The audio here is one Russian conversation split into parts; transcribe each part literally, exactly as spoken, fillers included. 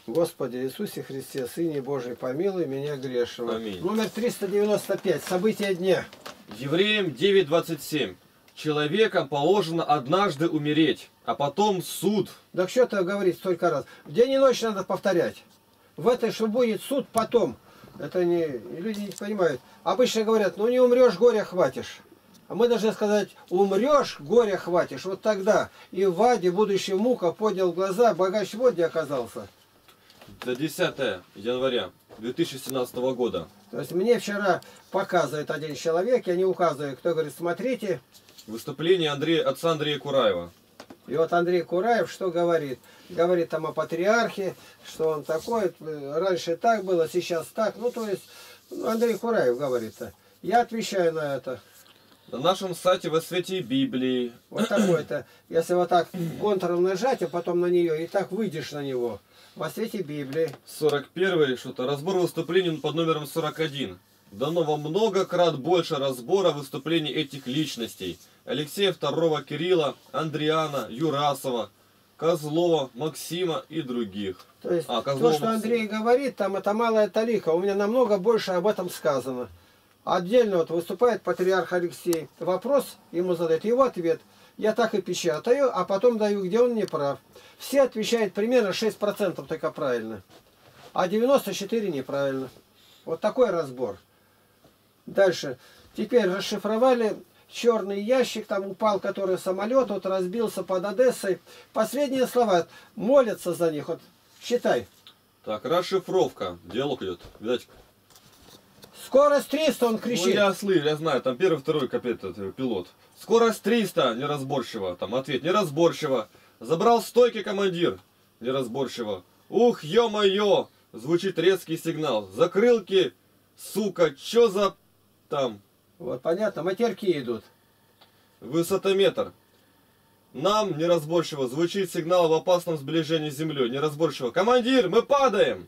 Господи Иисусе Христе, Сыне Божий, помилуй меня грешного. Аминь. Номер триста девяносто пять. События дня. Евреям девять двадцать семь. Человеком положено однажды умереть, а потом суд. Да что-то говорит столько раз. День и ночь надо повторять. В этой, что будет суд потом. Это не... Люди не понимают. Обычно говорят, ну не умрешь, горя хватишь. А мы должны сказать, умрешь, горя хватишь. Вот тогда и в аде, будущий мука, поднял глаза, богач в воде оказался. До десятого января две тысячи семнадцатого года. То есть мне вчера показывает один человек, я не указываю, кто говорит, смотрите. Выступление Андрея, отца Андрея Кураева. И вот Андрей Кураев что говорит? Говорит там о патриархе, что он такой, раньше так было, сейчас так. Ну, то есть, Андрей Кураев говорит-то. Я отвечаю на это. На нашем сайте во свете Библии. Вот такой-то. Если вот так контуром нажать, а потом на нее, и так выйдешь на него. Во свете Библии. сорок первый, что-то, разбор выступлений под номером сорок один. Дано вам много крат больше разбора выступлений этих личностей. Алексея второго, Кирилла, Андриана, Юрасова, Козлова, Максима и других. То есть, а, Козлова, то, что Максима. Андрей говорит, там это малая талика. У меня намного больше об этом сказано. Отдельно вот выступает патриарх Алексей. Вопрос ему задает, его ответ. Я так и печатаю, а потом даю, где он не прав. Все отвечают примерно шесть процентов только правильно. А девяносто четыре процента неправильно. Вот такой разбор. Дальше. Теперь расшифровали черный ящик, там упал, который самолет, вот разбился под Одессой. Последние слова. Молятся за них. Вот считай. Так, расшифровка. Диалог идет. Видать. Скорость триста, он Ну, кричит. я слышу, я знаю, там первый, второй капец, это, пилот. Скорость триста, неразборчиво. Там ответ, неразборчиво. Забрал стойки командир, неразборчиво. Ух, ё-моё, звучит резкий сигнал. Закрылки, сука, чё за... там... Вот понятно, матерки идут. Высотометр. Нам, неразборчиво, звучит сигнал в опасном сближении с землей. Неразборчиво. Командир, мы падаем!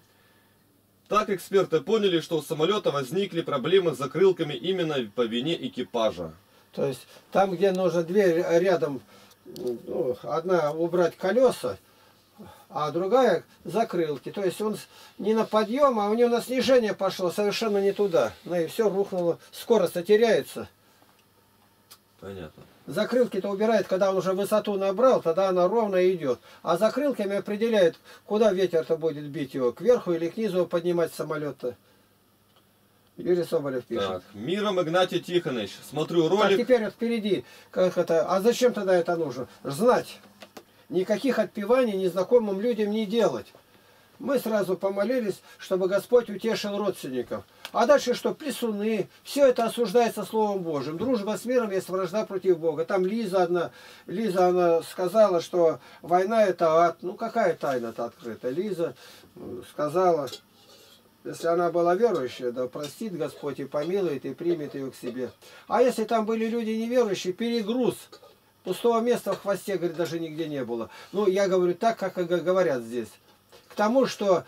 Так эксперты поняли, что у самолета возникли проблемы с закрылками именно по вине экипажа. То есть там, где нужно дверь рядом, ну, одна убрать колеса, а другая закрылки. То есть он не на подъем, а у него на снижение пошло совершенно не туда. Ну и все рухнуло. Скорость теряется. Понятно. Закрылки-то убирает, когда он уже высоту набрал, тогда она ровно идет. А закрылками определяет, куда ветер-то будет бить его, кверху или к низу поднимать самолет-то. Юрий Соболев пишет. Так, Миром Игнатий Тихонович. Смотрю ролик. Так, теперь вот впереди. Как это, а зачем тогда это нужно? Знать. Никаких отпеваний незнакомым людям не делать. Мы сразу помолились, чтобы Господь утешил родственников. А дальше что? Плесуны. Все это осуждается Словом Божьим. Дружба с миром есть вражда против Бога. Там Лиза одна, Лиза она сказала, что война это ад. Ну какая тайна-то открыта? Лиза сказала, если она была верующая, да простит Господь и помилует, и примет ее к себе. А если там были люди неверующие, перегруз. Пустого места в хвосте, говорит, даже нигде не было. Ну, я говорю так, как говорят здесь. К тому, что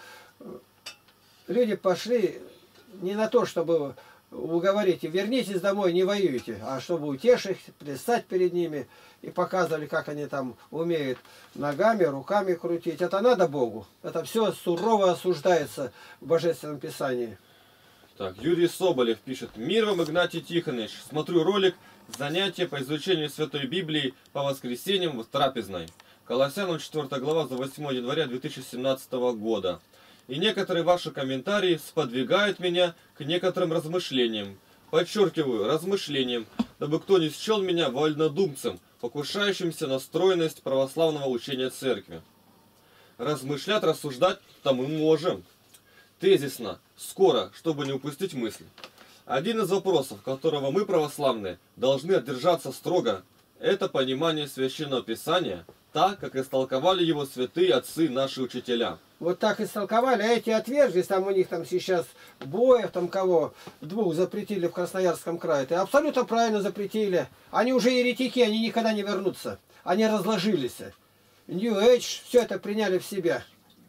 люди пошли не на то, чтобы уговорить, вернитесь домой, не воюйте, а чтобы утешить, плясать перед ними и показывали, как они там умеют ногами, руками крутить. Это надо Богу. Это все сурово осуждается в Божественном Писании. Так, Юрий Соболев пишет. Мир вам, Игнатий Тихонович. Смотрю ролик «Занятия по изучению Святой Библии по воскресеньям в трапезной». Колоссянам четвёртая глава за восьмое января две тысячи семнадцатого года. И некоторые ваши комментарии сподвигают меня к некоторым размышлениям. Подчеркиваю, размышлениям, дабы кто не счел меня вольнодумцем, покушающимся на стройность православного учения церкви. Размышлять, рассуждать-то мы можем. Тезисно, скоро, чтобы не упустить мысль. Один из вопросов, которого мы, православные, должны держаться строго, это понимание Священного Писания, так, как истолковали его святые отцы, наши учителя. Вот так истолковали, а эти отверглись, там у них там сейчас Боев, там кого, двух запретили в Красноярском крае. Это абсолютно правильно запретили. Они уже еретики, они никогда не вернутся. Они разложились. New Age, все это приняли в себя.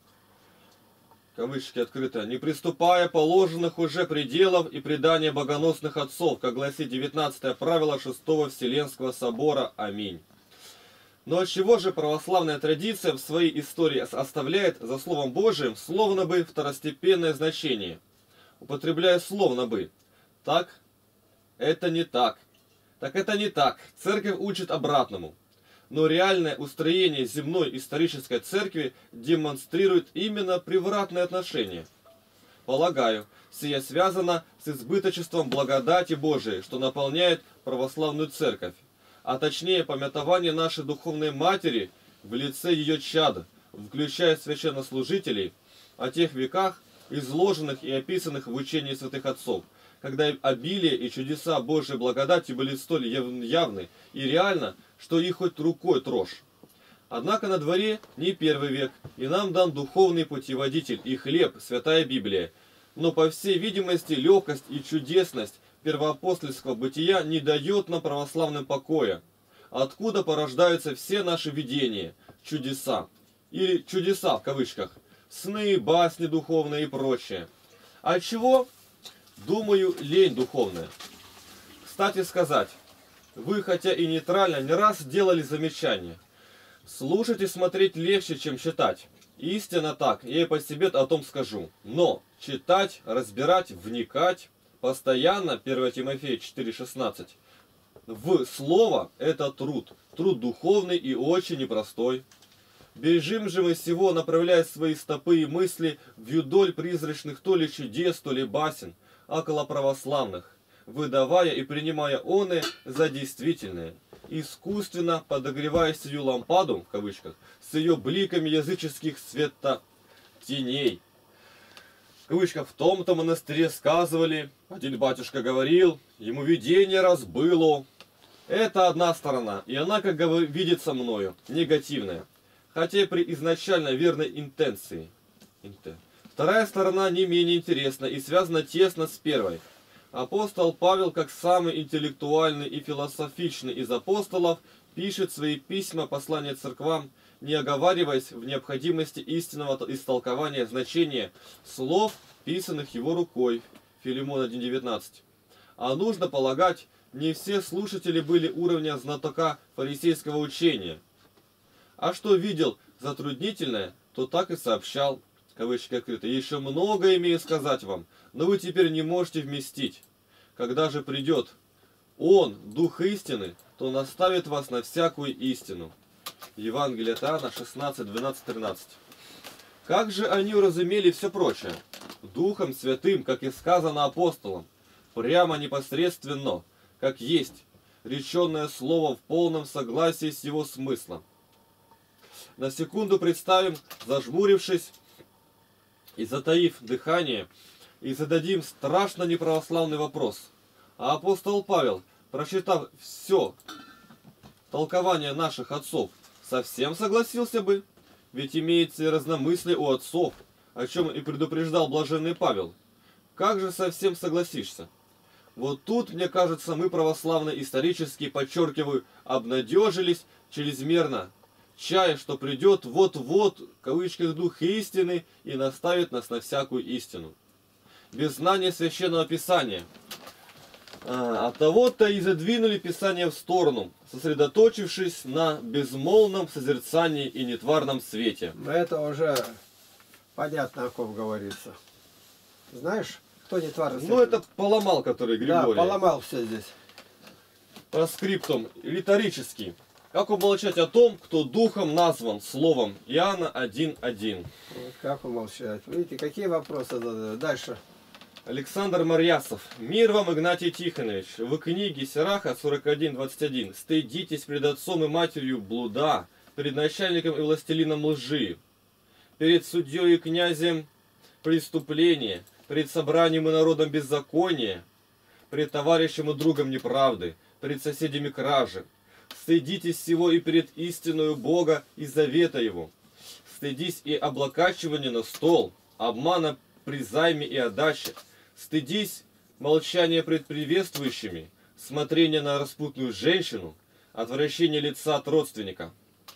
Кавычки открыто. Не приступая положенных уже пределов и предания богоносных отцов, как гласит девятнадцатое правило шестого Вселенского собора. Аминь. Но отчего же православная традиция в своей истории оставляет за Словом Божиим словно бы второстепенное значение, употребляя словно бы «так, это не так». Так это не так. Церковь учит обратному. Но реальное устроение земной исторической церкви демонстрирует именно превратное отношение. Полагаю, сие связано с избыточеством благодати Божией, что наполняет православную церковь, а точнее памятование нашей духовной матери в лице ее чада, включая священнослужителей, о тех веках, изложенных и описанных в учении святых отцов, когда обилие и чудеса Божьей благодати были столь явны и реально, что их хоть рукой трожь. Однако на дворе не первый век, и нам дан духовный путеводитель и хлеб, Святая Библия. Но, по всей видимости, легкость и чудесность первоапостольского бытия не дает нам православным покоя, откуда порождаются все наши видения, чудеса, или чудеса в кавычках, сны, басни духовные и прочее. А чего? Думаю, лень духовная. Кстати сказать, вы, хотя и нейтрально, не раз делали замечание. Слушать и смотреть легче, чем читать. Истинно так, я и по себе о том скажу. Но читать, разбирать, вникать, постоянно, первое Тимофея четыре шестнадцать, в слово – это труд. Труд духовный и очень непростой. Бежим же мы всего, направляя свои стопы и мысли вдоль призрачных то ли чудес, то ли басен, около православных, выдавая и принимая оны за действительные, искусственно подогревая сию лампаду, в кавычках, с ее бликами языческих света теней. В кавычках, в том-то монастыре сказывали, один батюшка говорил, ему видение раз было. Это одна сторона, и она, как видится мною, негативная, хотя при изначально верной интенции. Вторая сторона не менее интересна и связана тесно с первой. Апостол Павел, как самый интеллектуальный и философичный из апостолов, пишет свои письма, послания церквам, не оговариваясь в необходимости истинного истолкования значения слов, писанных его рукой, Филимон один девятнадцать. А нужно полагать, не все слушатели были уровня знатока фарисейского учения. А что видел затруднительное, то так и сообщал. Кавычки открыты. Еще много имею сказать вам, но вы теперь не можете вместить. Когда же придет Он, Дух истины, то наставит вас на всякую истину. Евангелие от Иоанна шестнадцать, двенадцать, тринадцать. Как же они уразумели все прочее? Духом Святым, как и сказано апостолам, прямо непосредственно, как есть, реченное слово в полном согласии с его смыслом. На секунду представим, зажмурившись, и затаив дыхание, и зададим страшно неправославный вопрос. А апостол Павел, прочитав все толкование наших отцов, совсем согласился бы? Ведь имеется и разномыслие у отцов, о чем и предупреждал блаженный Павел. Как же совсем согласишься? Вот тут, мне кажется, мы православные исторически, подчеркиваю, обнадежились чрезмерно, чая, что придет вот-вот, в кавычках, Дух истины и наставит нас на всякую истину. Без знания Священного Писания. А, от того-то и задвинули Писание в сторону, сосредоточившись на безмолвном созерцании и нетварном свете. Это уже понятно, о ком говорится. Знаешь, кто нетварный свет? Ну, это поломал, который Григорий. Да, поломал все здесь. По скриптум, риторический. Как умолчать о том, кто духом назван словом? Иоанна один один. Вот как умолчать? Видите, какие вопросы задают. Дальше. Александр Марьясов. Мир вам, Игнатий Тихонович. В книге Сираха сорок один двадцать один. Стыдитесь пред отцом и матерью блуда, перед начальником и властелином лжи, перед судьей и князем преступления, пред собранием и народом беззакония, пред товарищем и другом неправды, пред соседями кражи. Стыдитесь всего и перед истиною Бога и завета Его. Стыдись и облокачивания на стол, обмана при займе и отдаче. Стыдись молчания пред приветствующими, смотрения на распутную женщину, отвращение лица от родственника.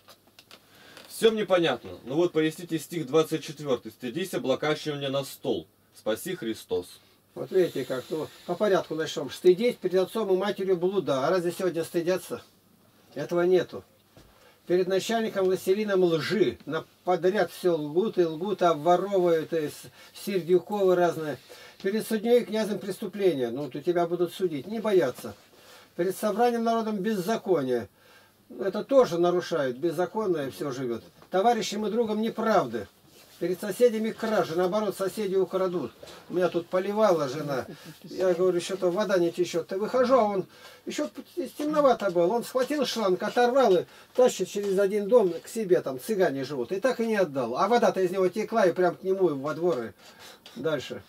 Все мне понятно, но вот поясните стих двадцать четыре. Стыдись облокачивания на стол. Спаси Христос. Вот видите, как, ну, по порядку начнем. Стыдить перед отцом и матерью блуда. А разве сегодня стыдятся? Этого нету. перед начальником властелином лжи. На подряд все лгут и лгут, обворовывают, и Сердюковы разные. Перед судьей и князем преступления. Ну, то тебя будут судить. Не бояться. Перед собранием народом беззакония. Это тоже нарушают. Беззаконное все живет. Товарищем и другом неправды. Перед соседями кражи. Наоборот, соседи украдут. Меня тут поливала жена. Я говорю, что-то вода не течет. Ты выхожу, а он еще темновато был. Он схватил шланг, оторвал и тащит через один дом к себе. Там цыгане живут. И так и не отдал. А вода-то из него текла и прям к нему во двор. И дальше.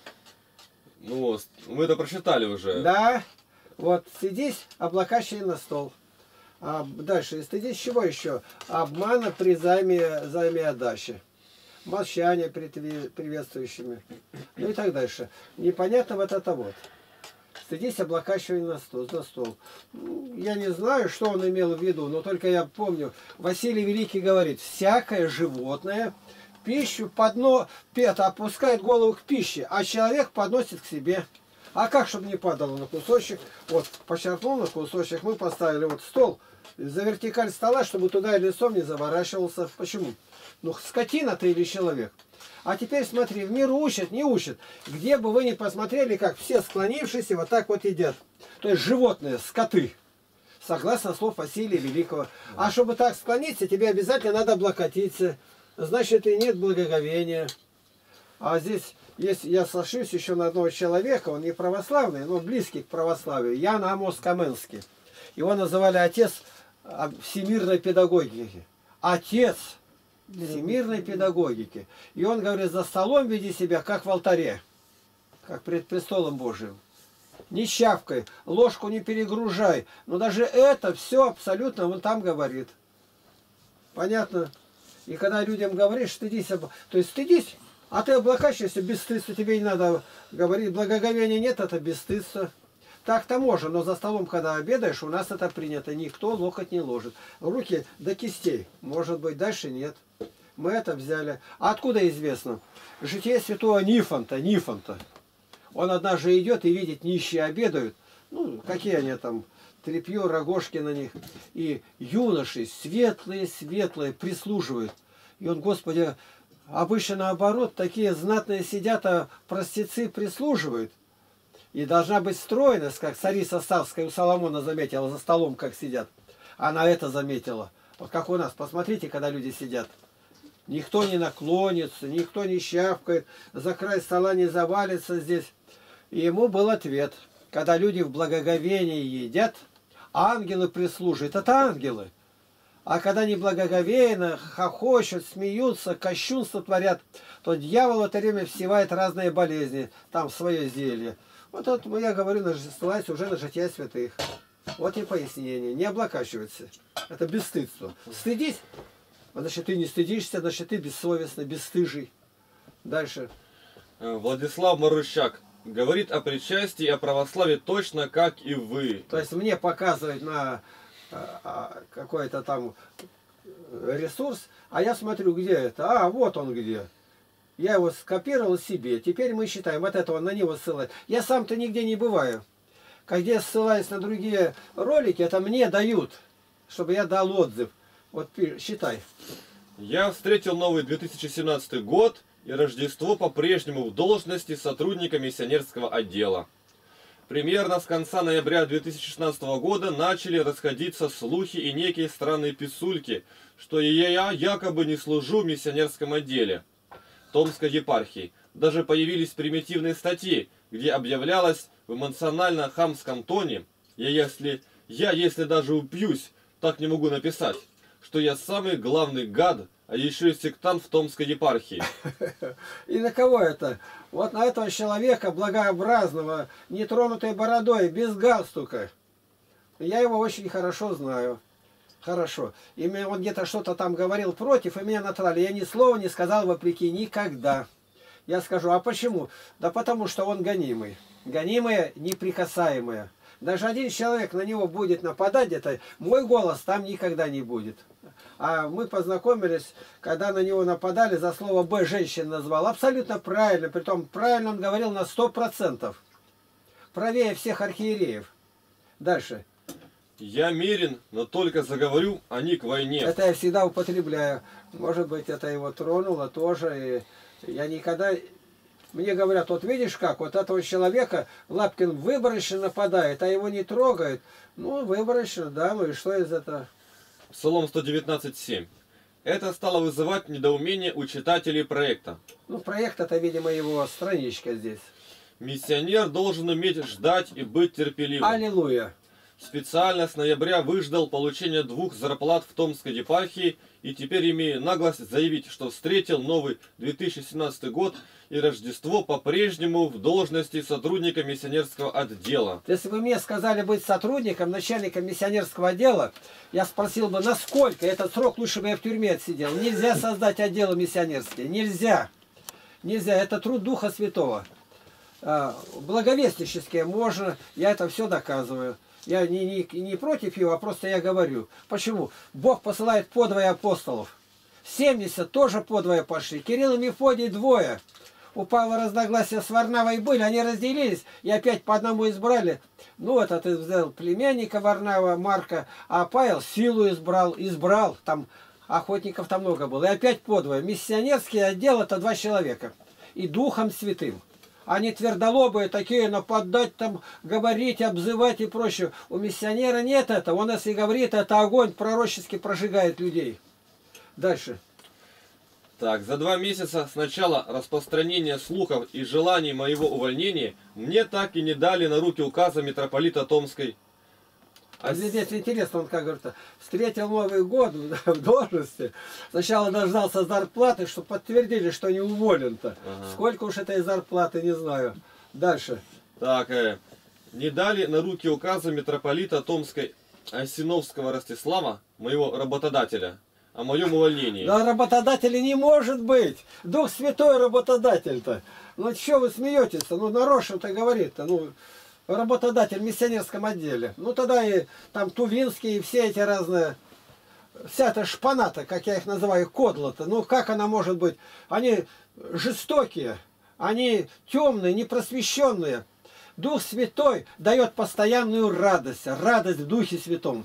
Ну, мы это прочитали уже. Да. Вот, сидись, облакащий на стол. А дальше, стыдись чего еще? Обмана при займе, займе отдачи. Молчание приветствующими. Ну и так дальше. Непонятно вот это вот. Стыдись, облакащивай на стол, на стол. Я не знаю, что он имел в виду, но только я помню, Василий Великий говорит, всякое животное пищу по дну пета опускает голову к пище, а человек подносит к себе. А как, чтобы не падало на кусочек? Вот, почерпнул на кусочек, мы поставили вот стол за вертикаль стола, чтобы туда лицом не заворачивался. Почему? Ну, скотина ты или человек. А теперь смотри, в мир учат, не учат. Где бы вы ни посмотрели, как все склонившиеся вот так вот едят. То есть животные, скоты. Согласно слов Василия Великого. А чтобы так склониться, тебе обязательно надо облокотиться. Значит, и нет благоговения. А здесь, есть, я сошлюсь еще на одного человека, он не православный, но близкий к православию. Ян Амос Каменский. Его называли отец всемирной педагогики. Отец всемирной педагогики. И он говорит, за столом веди себя, как в алтаре, как пред престолом Божиим. Не щавкай, ложку не перегружай. Но даже это все абсолютно он там говорит. Понятно? И когда людям говоришь, стыдись, то есть стыдись, а ты облакащишься, бесстыдство, тебе не надо говорить, благоговения нет, это бесстыдство. Так-то можно, но за столом, когда обедаешь, у нас это принято. Никто локоть не ложит. Руки до кистей. Может быть, дальше нет. Мы это взяли. А откуда известно? Житие святого Нифонта. Нифонта. Он однажды идет и видит, нищие обедают. Ну, какие они там, тряпье, рогожки на них. И юноши, светлые-светлые, прислуживают. И он, Господи, обычно наоборот, такие знатные сидят, а простецы прислуживают. И должна быть стройность, как царица Савская у Соломона заметила, за столом как сидят. Она это заметила. Вот как у нас. Посмотрите, когда люди сидят. Никто не наклонится, никто не щавкает, за край стола не завалится здесь. И ему был ответ. Когда люди в благоговении едят, ангелы прислуживают. Это ангелы. А когда не благоговейно, хохочут, смеются, кощунство творят, то дьявол в это время всевает разные болезни. Там свое зелье. Вот это я говорю, ссылаюсь уже на жития святых. Вот и пояснение. Не облакащиваться. Это бесстыдство. Стыдись. Значит, ты не стыдишься, значит, ты бессовестный, бесстыжий. Дальше. Владислав Марущак говорит о причастии и о православии точно как и вы. То есть мне показывают на какой-то там ресурс, а я смотрю, где это. А, вот он где. Я его скопировал себе. Теперь мы считаем, вот этого на него ссылать. Я сам-то нигде не бываю. Когда я ссылаюсь на другие ролики, это мне дают, чтобы я дал отзыв. Вот считай. Я встретил новый две тысячи семнадцатый год и Рождество по-прежнему в должности сотрудника миссионерского отдела. Примерно с конца ноября две тысячи шестнадцатого года начали расходиться слухи и некие странные писульки, что я якобы не служу в миссионерском отделе Томской епархии. Даже появились примитивные статьи, где объявлялось в эмоционально-хамском тоне, я если, я если даже упьюсь, так не могу написать, что я самый главный гад, а еще и сектант в Томской епархии. И на кого это? Вот на этого человека благообразного, нетронутой бородой, без галстука. Я его очень хорошо знаю. Хорошо. И мне он где-то что-то там говорил против, и меня натрали. Я ни слова не сказал вопреки никогда. Я скажу, а почему? Да потому что он гонимый. Гонимое, неприкасаемое. Даже один человек на него будет нападать где-то, мой голос там никогда не будет. А мы познакомились, когда на него нападали, за слово «Б» женщин назвал. Абсолютно правильно, притом правильно он говорил на сто процентов. Правее всех архиереев. Дальше. Я мирен, но только заговорю, а не к войне. Это я всегда употребляю. Может быть, это его тронуло тоже. И я никогда... Мне говорят, вот видишь как, вот этого человека Лапкин выборочно нападает, а его не трогает. Ну, выборочно, да, ну и что из этого? Псалом сто девятнадцать семь. Это стало вызывать недоумение у читателей проекта. Ну, проект это, видимо, его страничка здесь. Миссионер должен уметь ждать и быть терпеливым. Аллилуйя. Специально с ноября выждал получение двух зарплат в Томской епархии и теперь имею наглость заявить, что встретил новый две тысячи семнадцатый год и Рождество по-прежнему в должности сотрудника миссионерского отдела. Если бы мне сказали быть сотрудником, начальником миссионерского отдела, я спросил бы, насколько этот срок лучше бы я в тюрьме отсидел. Нельзя создать отделы миссионерские. Нельзя. Нельзя. Это труд Духа Святого. Благовестнические можно. Я это все доказываю. Я не, не, не против его, а просто я говорю. Почему? Бог посылает подвое апостолов. семьдесят тоже подвое пошли. Кирилл и Мефодий двое. У Павла разногласия с Варнавой были, они разделились и опять по одному избрали. Ну, этот взял племянника Варнава, Марка, а Павел силу избрал, избрал. Там охотников там много было. И опять подвое. Миссионерский отдел это два человека. И Духом Святым. Они твердолобые такие, нападать там, говорить, обзывать и прочее. У миссионера нет этого. Он, если говорит, это огонь пророчески прожигает людей. Дальше. Так, за два месяца с начала распространения слухов и желаний моего увольнения мне так и не дали на руки указа митрополита Томской. А здесь интересно, он как говорит, встретил Новый год в должности, сначала дождался зарплаты, чтобы подтвердили, что не уволен-то. Ага. Сколько уж этой зарплаты, не знаю. Дальше. Так, э, не дали на руки указа митрополита Томской Осиновского Ростислава, моего работодателя, о моем увольнении. Да работодателя не может быть. Дух Святой работодатель-то. Ну что вы смеетесь-то? Ну нарочно-то говорит-то. Ну, работодатель в миссионерском отделе. Ну тогда и там Тувинские, и все эти разные, вся эта шпаната, как я их называю, кодлата. Ну как она может быть? Они жестокие, они темные, непросвещенные. Дух Святой дает постоянную радость, радость в Духе Святом.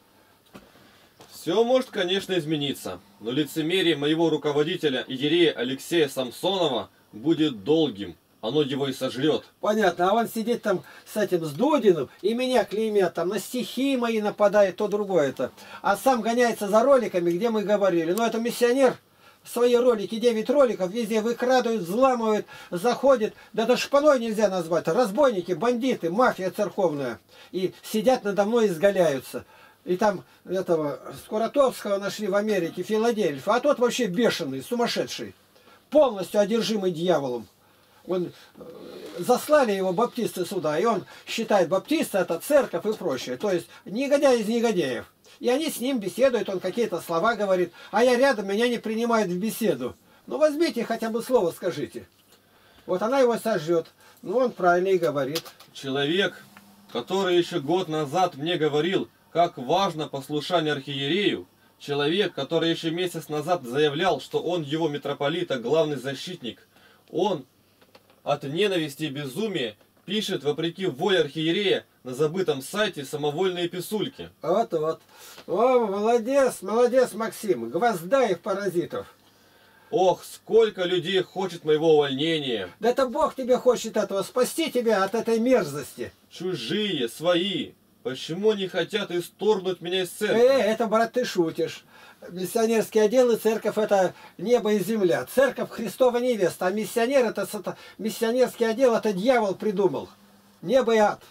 Все может, конечно, измениться, но лицемерие моего руководителя иерея Алексея Самсонова будет долгим. Оно его и сожрет. Понятно, а он сидит там с этим, с Дудиным, и меня клеймят, там на стихи мои нападает, то другое-то. А сам гоняется за роликами, где мы говорили. Ну это миссионер, свои ролики, девять роликов, везде выкрадывают, взламывают, заходит. Да это шпаной нельзя назвать. Разбойники, бандиты, мафия церковная. И сидят надо мной и изгаляются. И там этого Скуратовского нашли в Америке, Филадельфа, а тот вообще бешеный, сумасшедший, полностью одержимый дьяволом. Он, заслали его баптисты сюда, и он считает, баптисты это церковь и прочее. То есть негодяй из негодяев. И они с ним беседуют, он какие-то слова говорит, а я рядом, меня не принимают в беседу. Ну возьмите хотя бы слово скажите. Вот она его сожжет. Ну он правильно и говорит. Человек, который еще год назад мне говорил, как важно послушание архиерею, человек, который еще месяц назад заявлял, что он его митрополита, главный защитник, он от ненависти и безумия пишет, вопреки воле архиерея, на забытом сайте самовольные писульки. Вот-вот. О, молодец, молодец, Максим. Гвоздаев паразитов. Ох, сколько людей хочет моего увольнения. Да это Бог тебе хочет этого, спасти тебя от этой мерзости. Чужие, свои. Почему они хотят исторгнуть меня из церкви? Э, это, брат, ты шутишь. Миссионерский отдел и церковь это небо и земля. Церковь Христова невеста, а миссионер это, это миссионерский отдел это дьявол придумал. Небо и ад.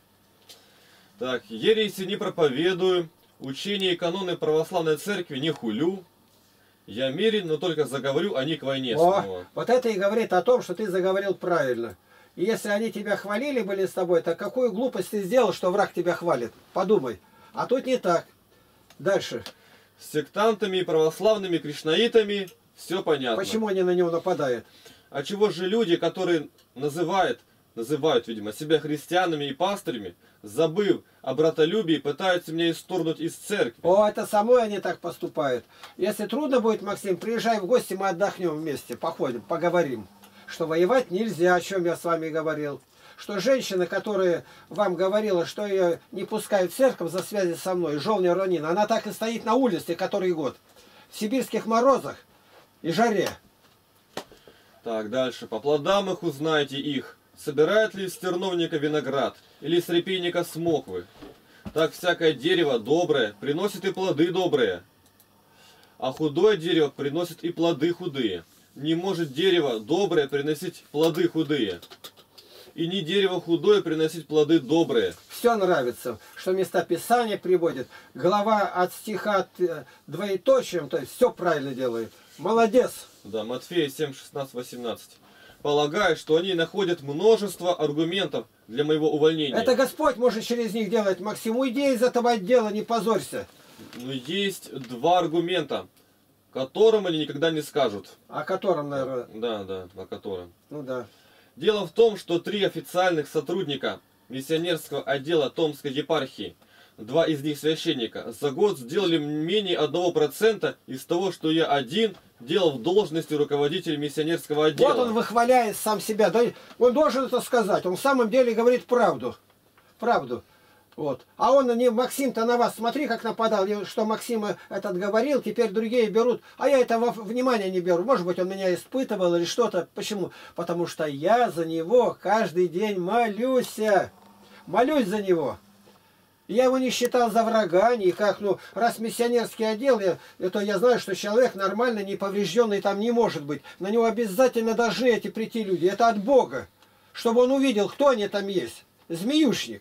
Так, ереси не проповедую, учение и каноны православной церкви не хулю. Я мирен, но только заговорю, а не к войне снова. Вот это и говорит о том, что ты заговорил правильно. И если они тебя хвалили были с тобой, то какую глупость ты сделал, что враг тебя хвалит? Подумай. А тут не так. Дальше. С сектантами и православными кришнаитами все понятно. Почему они на него нападают? А чего же люди, которые называют, называют, видимо, себя христианами и пастырями, забыв о братолюбии, пытаются меня исторгнуть из церкви? О, это самой они так поступают. Если трудно будет, Максим, приезжай в гости, мы отдохнем вместе, походим, поговорим. Что воевать нельзя, о чем я с вами говорил. что женщина, которая вам говорила, что ее не пускают в церковь за связи со мной, Жовня Ронина, она так и стоит на улице который год. В сибирских морозах и жаре. Так, дальше. По плодам их узнаете их. Собирает ли из терновника виноград, или из репейника смоквы? Так всякое дерево доброе приносит и плоды добрые, а худое дерево приносит и плоды худые. Не может дерево доброе приносить плоды худые, и не дерево худое приносить плоды добрые. Все нравится, что места Писания приводит. Глава от стиха двоеточием, то есть все правильно делает. Молодец! Да, Матфея семь, шестнадцать, восемнадцать. Полагаю, что они находят множество аргументов для моего увольнения. Это Господь может через них делать. Максим, уйди из этого отдела, не позорься. Но есть два аргумента, которым они никогда не скажут. О котором, наверное. Да, да, о котором. Ну да. Дело в том, что три официальных сотрудника миссионерского отдела Томской епархии, два из них священника, за год сделали менее одного процента из того, что я один делал в должности руководителя миссионерского отдела. Вот он выхваляет сам себя. Да, он должен это сказать. Он в самом деле говорит правду. Правду. Вот. А он не, Максим-то на вас, смотри, как нападал, что Максим этот говорил, теперь другие берут, а я этого внимания не беру. Может быть, он меня испытывал или что-то. Почему? Потому что я за него каждый день молюсь. Молюсь за него. Я его не считал за врага, никак. Ну, раз миссионерский отдел, я, это я знаю, что человек нормальный, неповрежденный там не может быть. На него обязательно должны эти прийти люди. Это от Бога. Чтобы он увидел, кто они там есть. Змеюшник.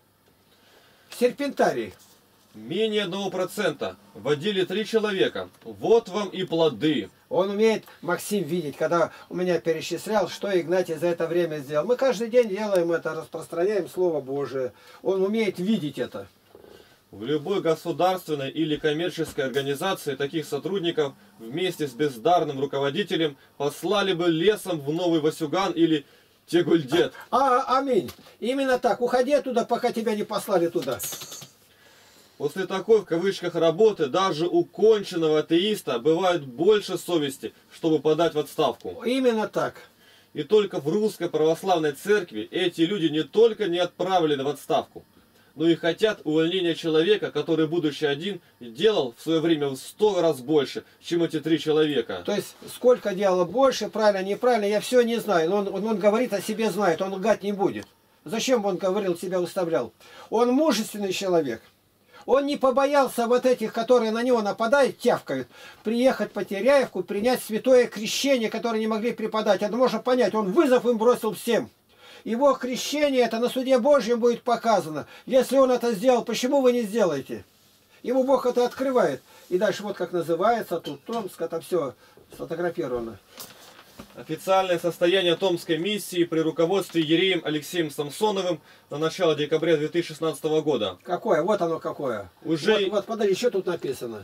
Серпентарий. Менее одного процента. В отделе три человека. Вот вам и плоды. Он умеет, Максим, видеть, когда у меня перечислял, что Игнатий за это время сделал. Мы каждый день делаем это, распространяем Слово Божие. Он умеет видеть это. В любой государственной или коммерческой организации таких сотрудников вместе с бездарным руководителем послали бы лесом в Новый Васюган или Тегульдет. А, аминь. Именно так. Уходи оттуда, пока тебя не послали туда. После такой, в кавычках, работы, даже у конченного атеиста бывает больше совести, чтобы подать в отставку. Именно так. И только в русской православной церкви эти люди не только не отправлены в отставку, но и хотят увольнения человека, который, будучи один, делал в свое время в сто раз больше, чем эти три человека. То есть, сколько делал больше, правильно, неправильно, я все не знаю. Но он, он, он говорит о себе знает, он лгать не будет. Зачем он говорил, себя выставлял? Он мужественный человек. Он не побоялся вот этих, которые на него нападают, тявкают, приехать по Теряевку, принять святое крещение, которое не могли преподать. Это можно понять, он вызов им бросил всем. Его крещение, это на суде Божьем будет показано. Если он это сделал, почему вы не сделаете? Ему Бог это открывает. И дальше вот как называется, тут Томск, это все сфотографировано. Официальное состояние Томской миссии при руководстве Ереем Алексеем Самсоновым на начало декабря две тысячи шестнадцатого года. Какое? Вот оно какое. Уже... Вот, вот подожди, что тут написано?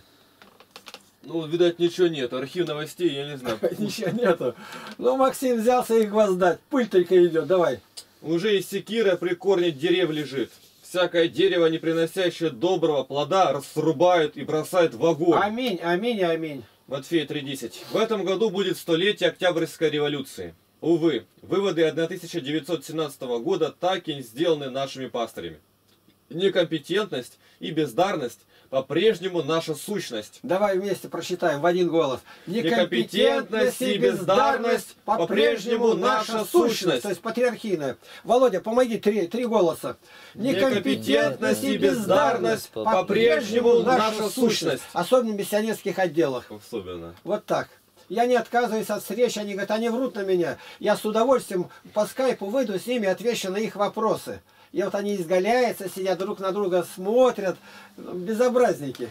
Ну, видать, ничего нет. Архив новостей, я не знаю. Ничего нету. Ну, Максим взялся их гвоздать. Пыль только идет, давай. Уже и секира при корне дерев лежит. Всякое дерево, не приносящее доброго плода, рассрубают и бросают в огонь. Аминь, аминь, аминь. Матфея три десять. В этом году будет столетие Октябрьской революции. Увы, выводы тысяча девятьсот семнадцатого года так и не сделаны нашими пастырями. Некомпетентность и бездарность по-прежнему наша сущность. Давай вместе прочитаем в один голос. Некомпетентность и бездарность по-прежнему наша сущность. То есть патриархийная. Володя, помоги, три, три голоса. Некомпетентность и бездарность по-прежнему наша сущность. Особенно в миссионерских отделах. Особенно. Вот так. Я не отказываюсь от встреч, они говорят, они врут на меня. Я с удовольствием по скайпу выйду с ними, отвечу на их вопросы. И вот они изгаляются, сидят друг на друга, смотрят. Безобразники.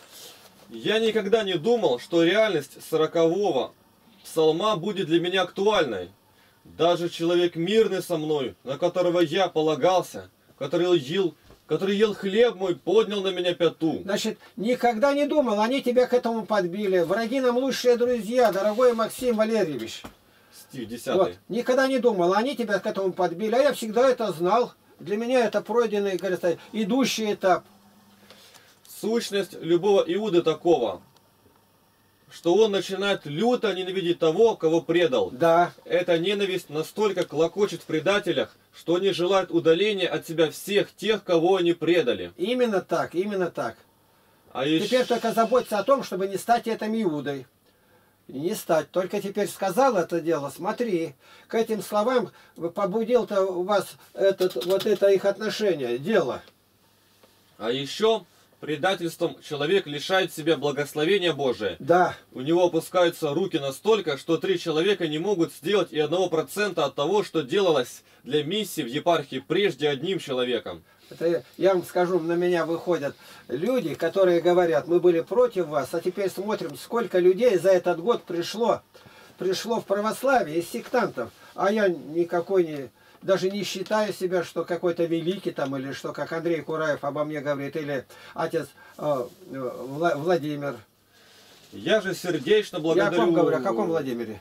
Я никогда не думал, что реальность сорокового псалма будет для меня актуальной. Даже человек мирный со мной, на которого я полагался, который ел, который ел хлеб мой, поднял на меня пяту. Значит, никогда не думал, они тебя к этому подбили. Враги нам лучшие друзья, дорогой Максим Валерьевич. Стих десятый. Вот. Никогда не думал, они тебя к этому подбили, а я всегда это знал. Для меня это пройденный, говорится, идущий этап. Сущность любого Иуды такого. что он начинает люто ненавидеть того, кого предал. Да. Эта ненависть настолько клокочет в предателях, что они желают удаления от себя всех тех, кого они предали. Именно так, именно так. А Теперь еще... только заботься о том, чтобы не стать этим Иудой. Не стать. Только теперь сказал это дело, смотри. К этим словам побудил-то у вас этот, вот это их отношение, дело. А еще предательством человек лишает себя благословения Божия. Да. У него опускаются руки настолько, что три человека не могут сделать и одного процента от того, что делалось для миссии в епархии прежде одним человеком. Это я вам скажу, на меня выходят люди, которые говорят, мы были против вас, а теперь смотрим, сколько людей за этот год пришло, пришло в православие из сектантов. А я никакой не, даже не считаю себя, что какой-то великий там, или что, как Андрей Кураев обо мне говорит, или отец э, Владимир. Я же сердечно благодарю... Я о ком говорю, о каком Владимире?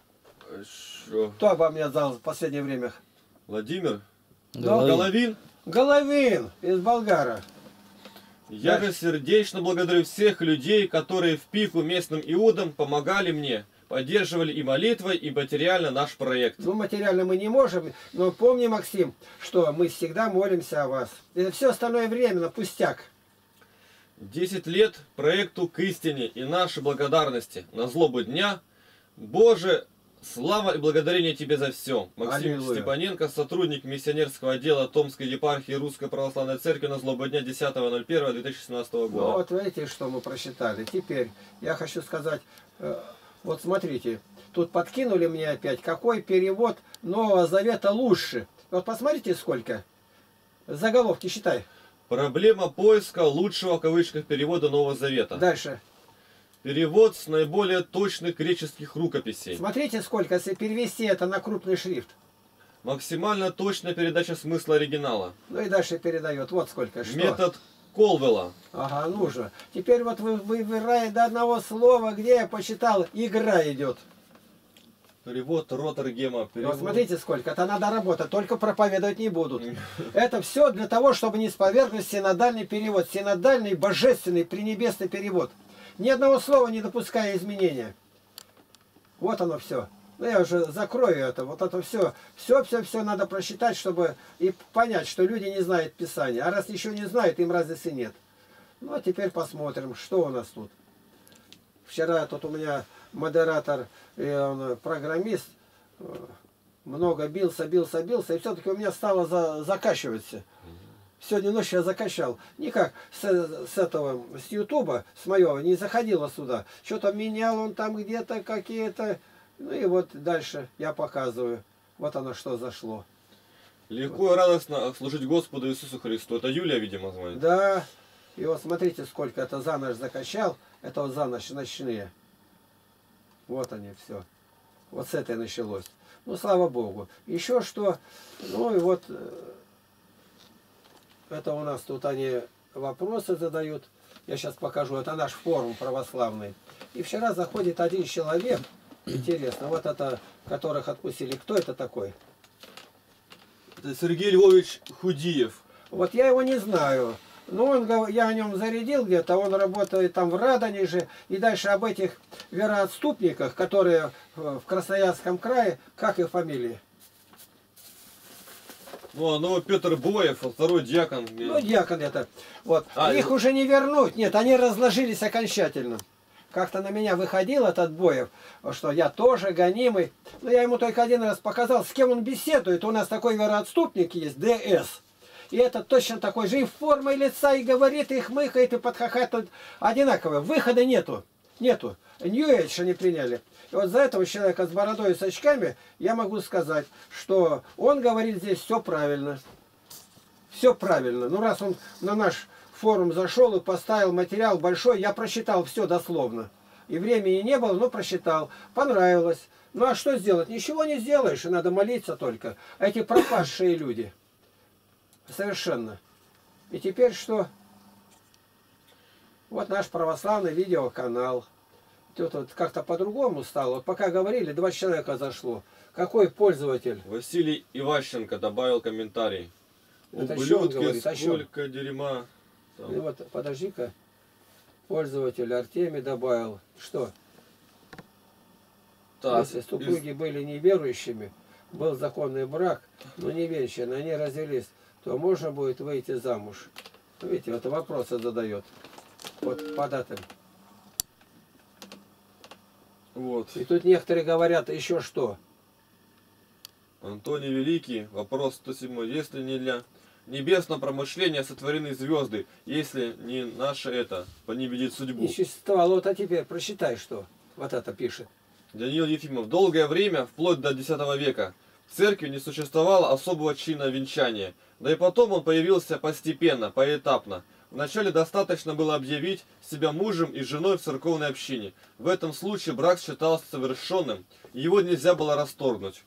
Шо? Кто обо мне знал в последнее время? Владимир? Да. Головин? Головин из Болгара. Я же сердечно благодарю всех людей, которые в пику местным иудам помогали мне, поддерживали и молитвой, и материально наш проект. Ну, материально мы не можем, но помни, Максим, что мы всегда молимся о вас. И все остальное время, пустяк. Десять лет проекту к истине и нашей благодарности на злобу дня. Боже, слава и благодарение Тебе за все. Максим Аллилуйя. Степаненко, сотрудник миссионерского отдела Томской епархии Русской Православной Церкви на злобу дня десятого ноль первого две тысячи шестнадцатого года. Ну, вот видите, что мы просчитали. Теперь я хочу сказать, э, вот смотрите, тут подкинули мне опять, какой перевод Нового Завета лучше. Вот посмотрите сколько. Заголовки считай. Проблема поиска лучшего в кавычках перевода Нового Завета. Дальше. Перевод с наиболее точных греческих рукописей. Смотрите сколько, если перевести это на крупный шрифт. Максимально точная передача смысла оригинала. Ну и дальше передает. Вот сколько. Что? Метод Колвелла. Ага, нужно. Теперь вот вы выбираете до одного слова, где я посчитал, игра идет. Перевод Ротергема. Перевод... Вот смотрите сколько. Это надо работать, только проповедовать не будут. Это все для того, чтобы не спровергнуть синодальный перевод. Синодальный, божественный, пренебесный перевод. Ни одного слова не допуская изменения. Вот оно все. Ну я уже закрою это. Вот это все. Все-все-все надо просчитать, чтобы и понять, что люди не знают Писания. А раз еще не знают, им разницы нет. Ну а теперь посмотрим, что у нас тут. Вчера тут у меня модератор, и он программист, много бился, бился, бился, и все-таки у меня стало за, закачиваться. Сегодня ночью я закачал. Никак с, с этого, с Ютуба, с моего, не заходило сюда. Что-то менял он там где-то какие-то. Ну и вот дальше я показываю. Вот оно что зашло. Легко и радостно служить Господу Иисусу Христу. Это Юлия, видимо, звонит. Да. И вот смотрите, сколько это за ночь закачал. Это вот за ночь ночные. Вот они все. Вот с этой началось. Ну, слава Богу. Еще что. Ну и вот. Это у нас тут они вопросы задают. Я сейчас покажу. Это наш форум православный. И вчера заходит один человек. Интересно. Вот это, которых отпустили. Кто это такой? Это Сергей Львович Худиев. Вот я его не знаю. Но он, я о нем зарядил где-то. Он работает там в Радонеже. И дальше об этих вероотступниках, которые в Красноярском крае. Как их фамилии? Ну, а ну, Петр Боев, второй диакон. Ну, диакон это. Вот. А, их и... уже не вернуть. Нет, они разложились окончательно. Как-то на меня выходил этот Боев, что я тоже гонимый. Но я ему только один раз показал, с кем он беседует. У нас такой вероотступник есть, ДС. И это точно такой же. И формой лица, и говорит, и хмыкает, и подхахатывает. Одинаково. Выхода нету. Нету. Нью-Эйдж они приняли. И вот за этого человека с бородой и с очками я могу сказать, что он говорит здесь все правильно. Все правильно. Ну, раз он на наш форум зашел и поставил материал большой, я прочитал все дословно. И времени не было, но прочитал. Понравилось. Ну, а что сделать? Ничего не сделаешь, и надо молиться только. Эти пропавшие люди. Совершенно. И теперь что? Вот наш православный видеоканал. Тут вот как-то по-другому стало. Вот пока говорили, два человека зашло. Какой пользователь? Василий Иващенко добавил комментарий. Это еще он говорит, а сколько еще? Дерьма. И вот, подожди-ка. Пользователь Артемий добавил. Что? Так, Если супруги были неверующими, был законный брак, но не венчаны, они развелись, то можно будет выйти замуж. Видите, это вопросы задает. Вот по датам. Вот. И тут некоторые говорят еще что. Антоний Великий, вопрос сто седьмой. Если не для небесного промышления сотворены звезды, если не наше это, не видит судьбу. Не существовало. Вот, а теперь прочитай, что вот это пишет. Даниил Ефимов. Долгое время, вплоть до десятого века, в церкви не существовало особого чина венчания. Да и потом он появился постепенно, поэтапно. Вначале достаточно было объявить себя мужем и женой в церковной общине. В этом случае брак считался совершенным, и его нельзя было расторгнуть.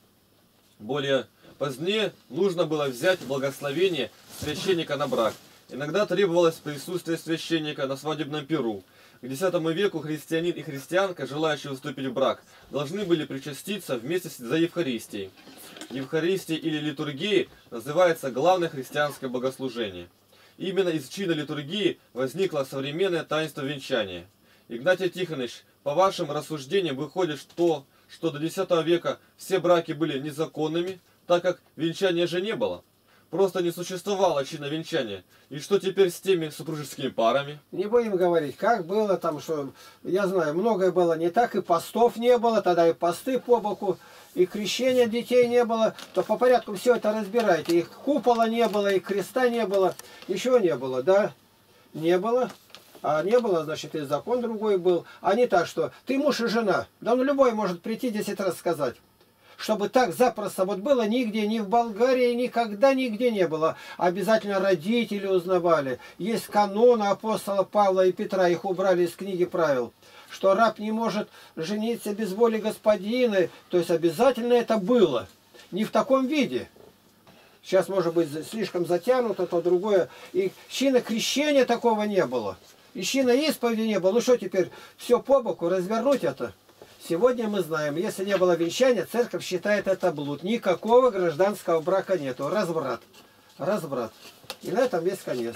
Более позднее нужно было взять благословение священника на брак. Иногда требовалось присутствие священника на свадебном пиру. К десятому веку христианин и христианка, желающие вступить в брак, должны были причаститься вместе за Евхаристией. Евхаристия или литургии называется главное христианское богослужение. Именно из чина литургии возникло современное таинство венчания. Игнатий Тихонович, по вашим рассуждениям выходит, что, что до десятого века все браки были незаконными, так как венчания же не было. Просто не существовало чина венчания. И что теперь с теми супружескими парами? Не будем говорить, как было там, что, я знаю, многое было не так, и постов не было, тогда и посты по боку, и крещения детей не было, то по порядку все это разбирайте. И купола не было, и креста не было, еще не было, да? Не было. А не было, значит, и закон другой был. А не так, что ты муж и жена. Да ну любой может прийти десять раз сказать. Чтобы так запросто вот было нигде, ни в Болгарии, никогда нигде не было. Обязательно родители узнавали. Есть каноны апостола Павла и Петра, их убрали из книги правил. Что раб не может жениться без воли господина. То есть обязательно это было. Не в таком виде. Сейчас, может быть, слишком затянуто, то другое. И чина крещения такого не было. И чина исповеди не было. Ну что теперь, все по боку, развернуть это? Сегодня мы знаем, если не было венчания, церковь считает это блуд. Никакого гражданского брака нету. Разврат. Разврат. И на этом весь конец.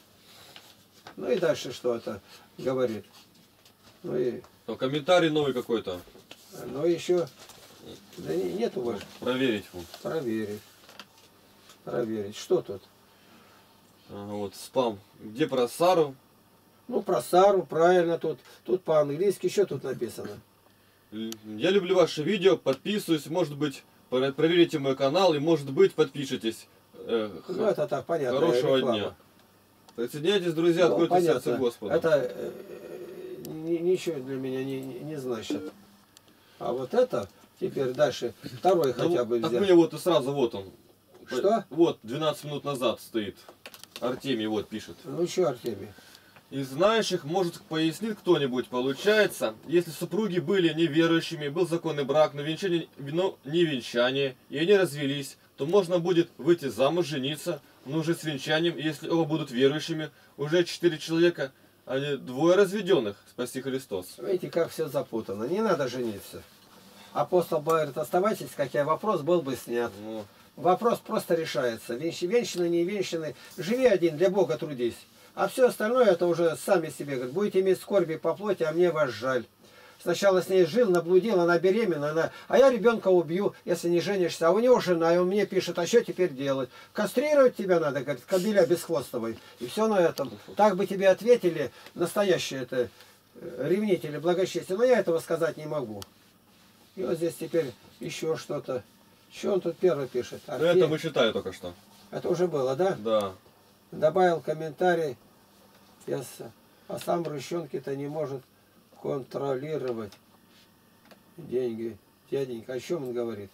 Ну и дальше что это говорит. Ну и... Но комментарий новый какой-то. Ну еще... Да не, нету больше. Проверить. Вот. Проверить. Проверить. Что тут? Ага, вот спам. Где про Сару? Ну про Сару, правильно тут. Тут по-английски. Что тут написано? Я люблю ваши видео, подписываюсь, может быть, проверите мой канал и, может быть, подпишитесь. Ну, это так, понятно. Хорошего реклама. дня. Присоединяйтесь, друзья, Ну, откройте сердце Господу. Это э, ничего для меня не, не значит. А вот это, теперь дальше, второй ну, хотя бы так взять. мне вот и сразу вот он. Что? Вот, двенадцать минут назад стоит. Артемий вот пишет. Ну, что, Артемий? Из знающих, может, пояснит кто-нибудь, получается, если супруги были неверующими, был законный брак, но венчание, но не венчание, и они развелись, то можно будет выйти замуж, жениться, но уже с венчанием, если оба будут верующими, уже четыре человека, а не двое разведенных, спаси Христос. Видите, как все запутано. Не надо жениться. Апостол говорит, оставайтесь, как я, вопрос был бы снят. Ну. Вопрос просто решается. Венчаны, не венчаны. Живи один, для Бога трудись. А все остальное это уже сами себе говорят. Будете иметь скорби по плоти, а мне вас жаль. Сначала с ней жил, наблудил, она беременна, она... а я ребенка убью, если не женишься. А у него жена, и он мне пишет, а что теперь делать? Кастрировать тебя надо, говорит, кобеля бесхвостовой. И все на этом. Так бы тебе ответили настоящие это ревнители благочестия. Но я этого сказать не могу. И вот здесь теперь еще что-то. Что он тут первый пишет? Ну, это мы читали только что. Это уже было, да? Да. Добавил комментарий. Я с... А сам Рыщенки-то не может контролировать деньги. Дяденька, о чем он говорит?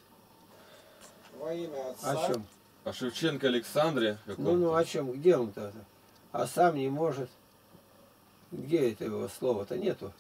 Во имя Отца. О чем? А Шевченко Александре? Ну, ну, о чем? Где он-то? А сам не может. Где это его слово-то? Нету.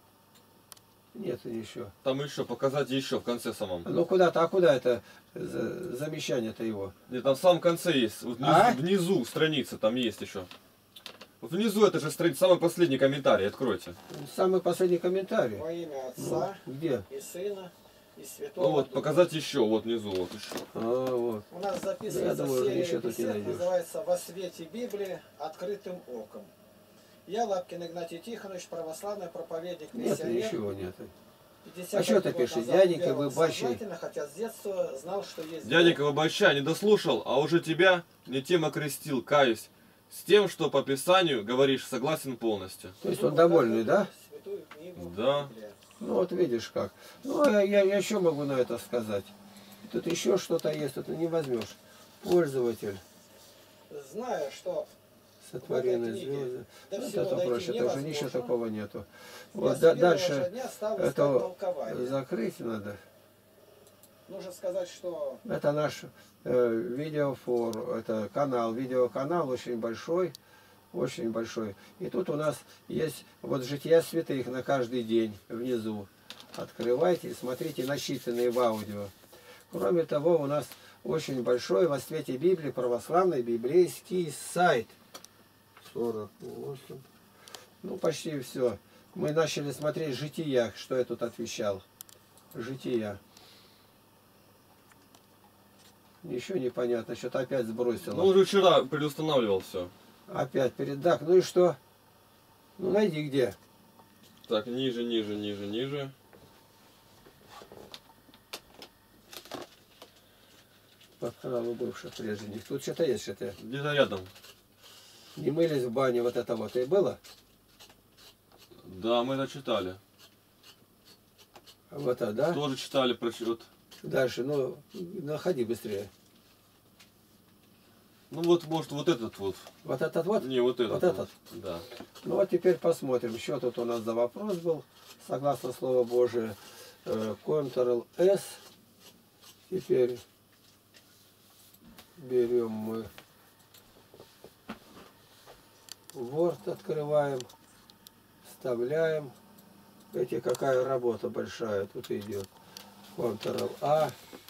Нету еще. Там еще, показать еще в конце самом. Ну, куда-то, а куда это замещание-то его? Нет, там в самом конце есть. Вот внизу, А? внизу страница там есть еще. Внизу это же страница, самый последний комментарий, откройте. Самый последний комментарий. Во имя Отца Ну, где? и Сына и Святого Ну вот, Духа. показать еще, вот внизу, вот еще. А, вот. У нас Да, я записывается думаю, серия ничего тут не бесед, найдешь. называется «Во свете Библии открытым оком». Я, Лапкин Игнатий Тихонович, православный проповедник, Нет, миссионер. ничего нет. А что ты пишешь? Дяденька, вы бащи. Сознательно, хотя с детства знал, что есть Дяденька Выбаща не дослушал, а уже тебя не тем окрестил, каюсь. С тем, что по Писанию говоришь, согласен полностью. То есть он довольный, да? Святую книгу Да. Библия. Ну вот видишь как. Ну а я, я еще могу на это сказать. Тут еще что-то есть, это не возьмешь. Пользователь, Зная, что сотворенные в этой книге звезды. до Вот всего это дойти проще, это уже ничего невозможно. такого нету. я Вот с да- первого дальше же дня стал искать это толкование. закрыть надо. Нужно сказать, что Это наш э, видеофор, это канал, видеоканал очень большой, очень большой. И тут у нас есть вот жития святых на каждый день внизу. Открывайте и смотрите, насчитанные в аудио. Кроме того, у нас очень большой во свете Библии православный библейский сайт. сорок восемь. Ну, почти все. Мы начали смотреть жития, что я тут отвечал. Жития. Еще непонятно, что-то опять сбросило. Ну, уже вчера предустанавливал все. Опять передак. Ну и что? Ну найди где. Так, ниже, ниже, ниже, ниже. По каналу бывших прежних. Тут что-то есть, что-то. Где-то рядом. Не мылись в бане, вот это вот и было. Да, мы это читали. Вот это, да? Тоже читали про вот. Дальше, ну, находи быстрее. Ну вот, может, вот этот вот. Вот этот вот? Не, вот этот. Вот этот? Да. Ну вот теперь посмотрим, что тут у нас за вопрос был. Согласно Слову Божие, контрол эс. Теперь берем мы Word, открываем, вставляем. Видите, какая работа большая тут идет. контрол а.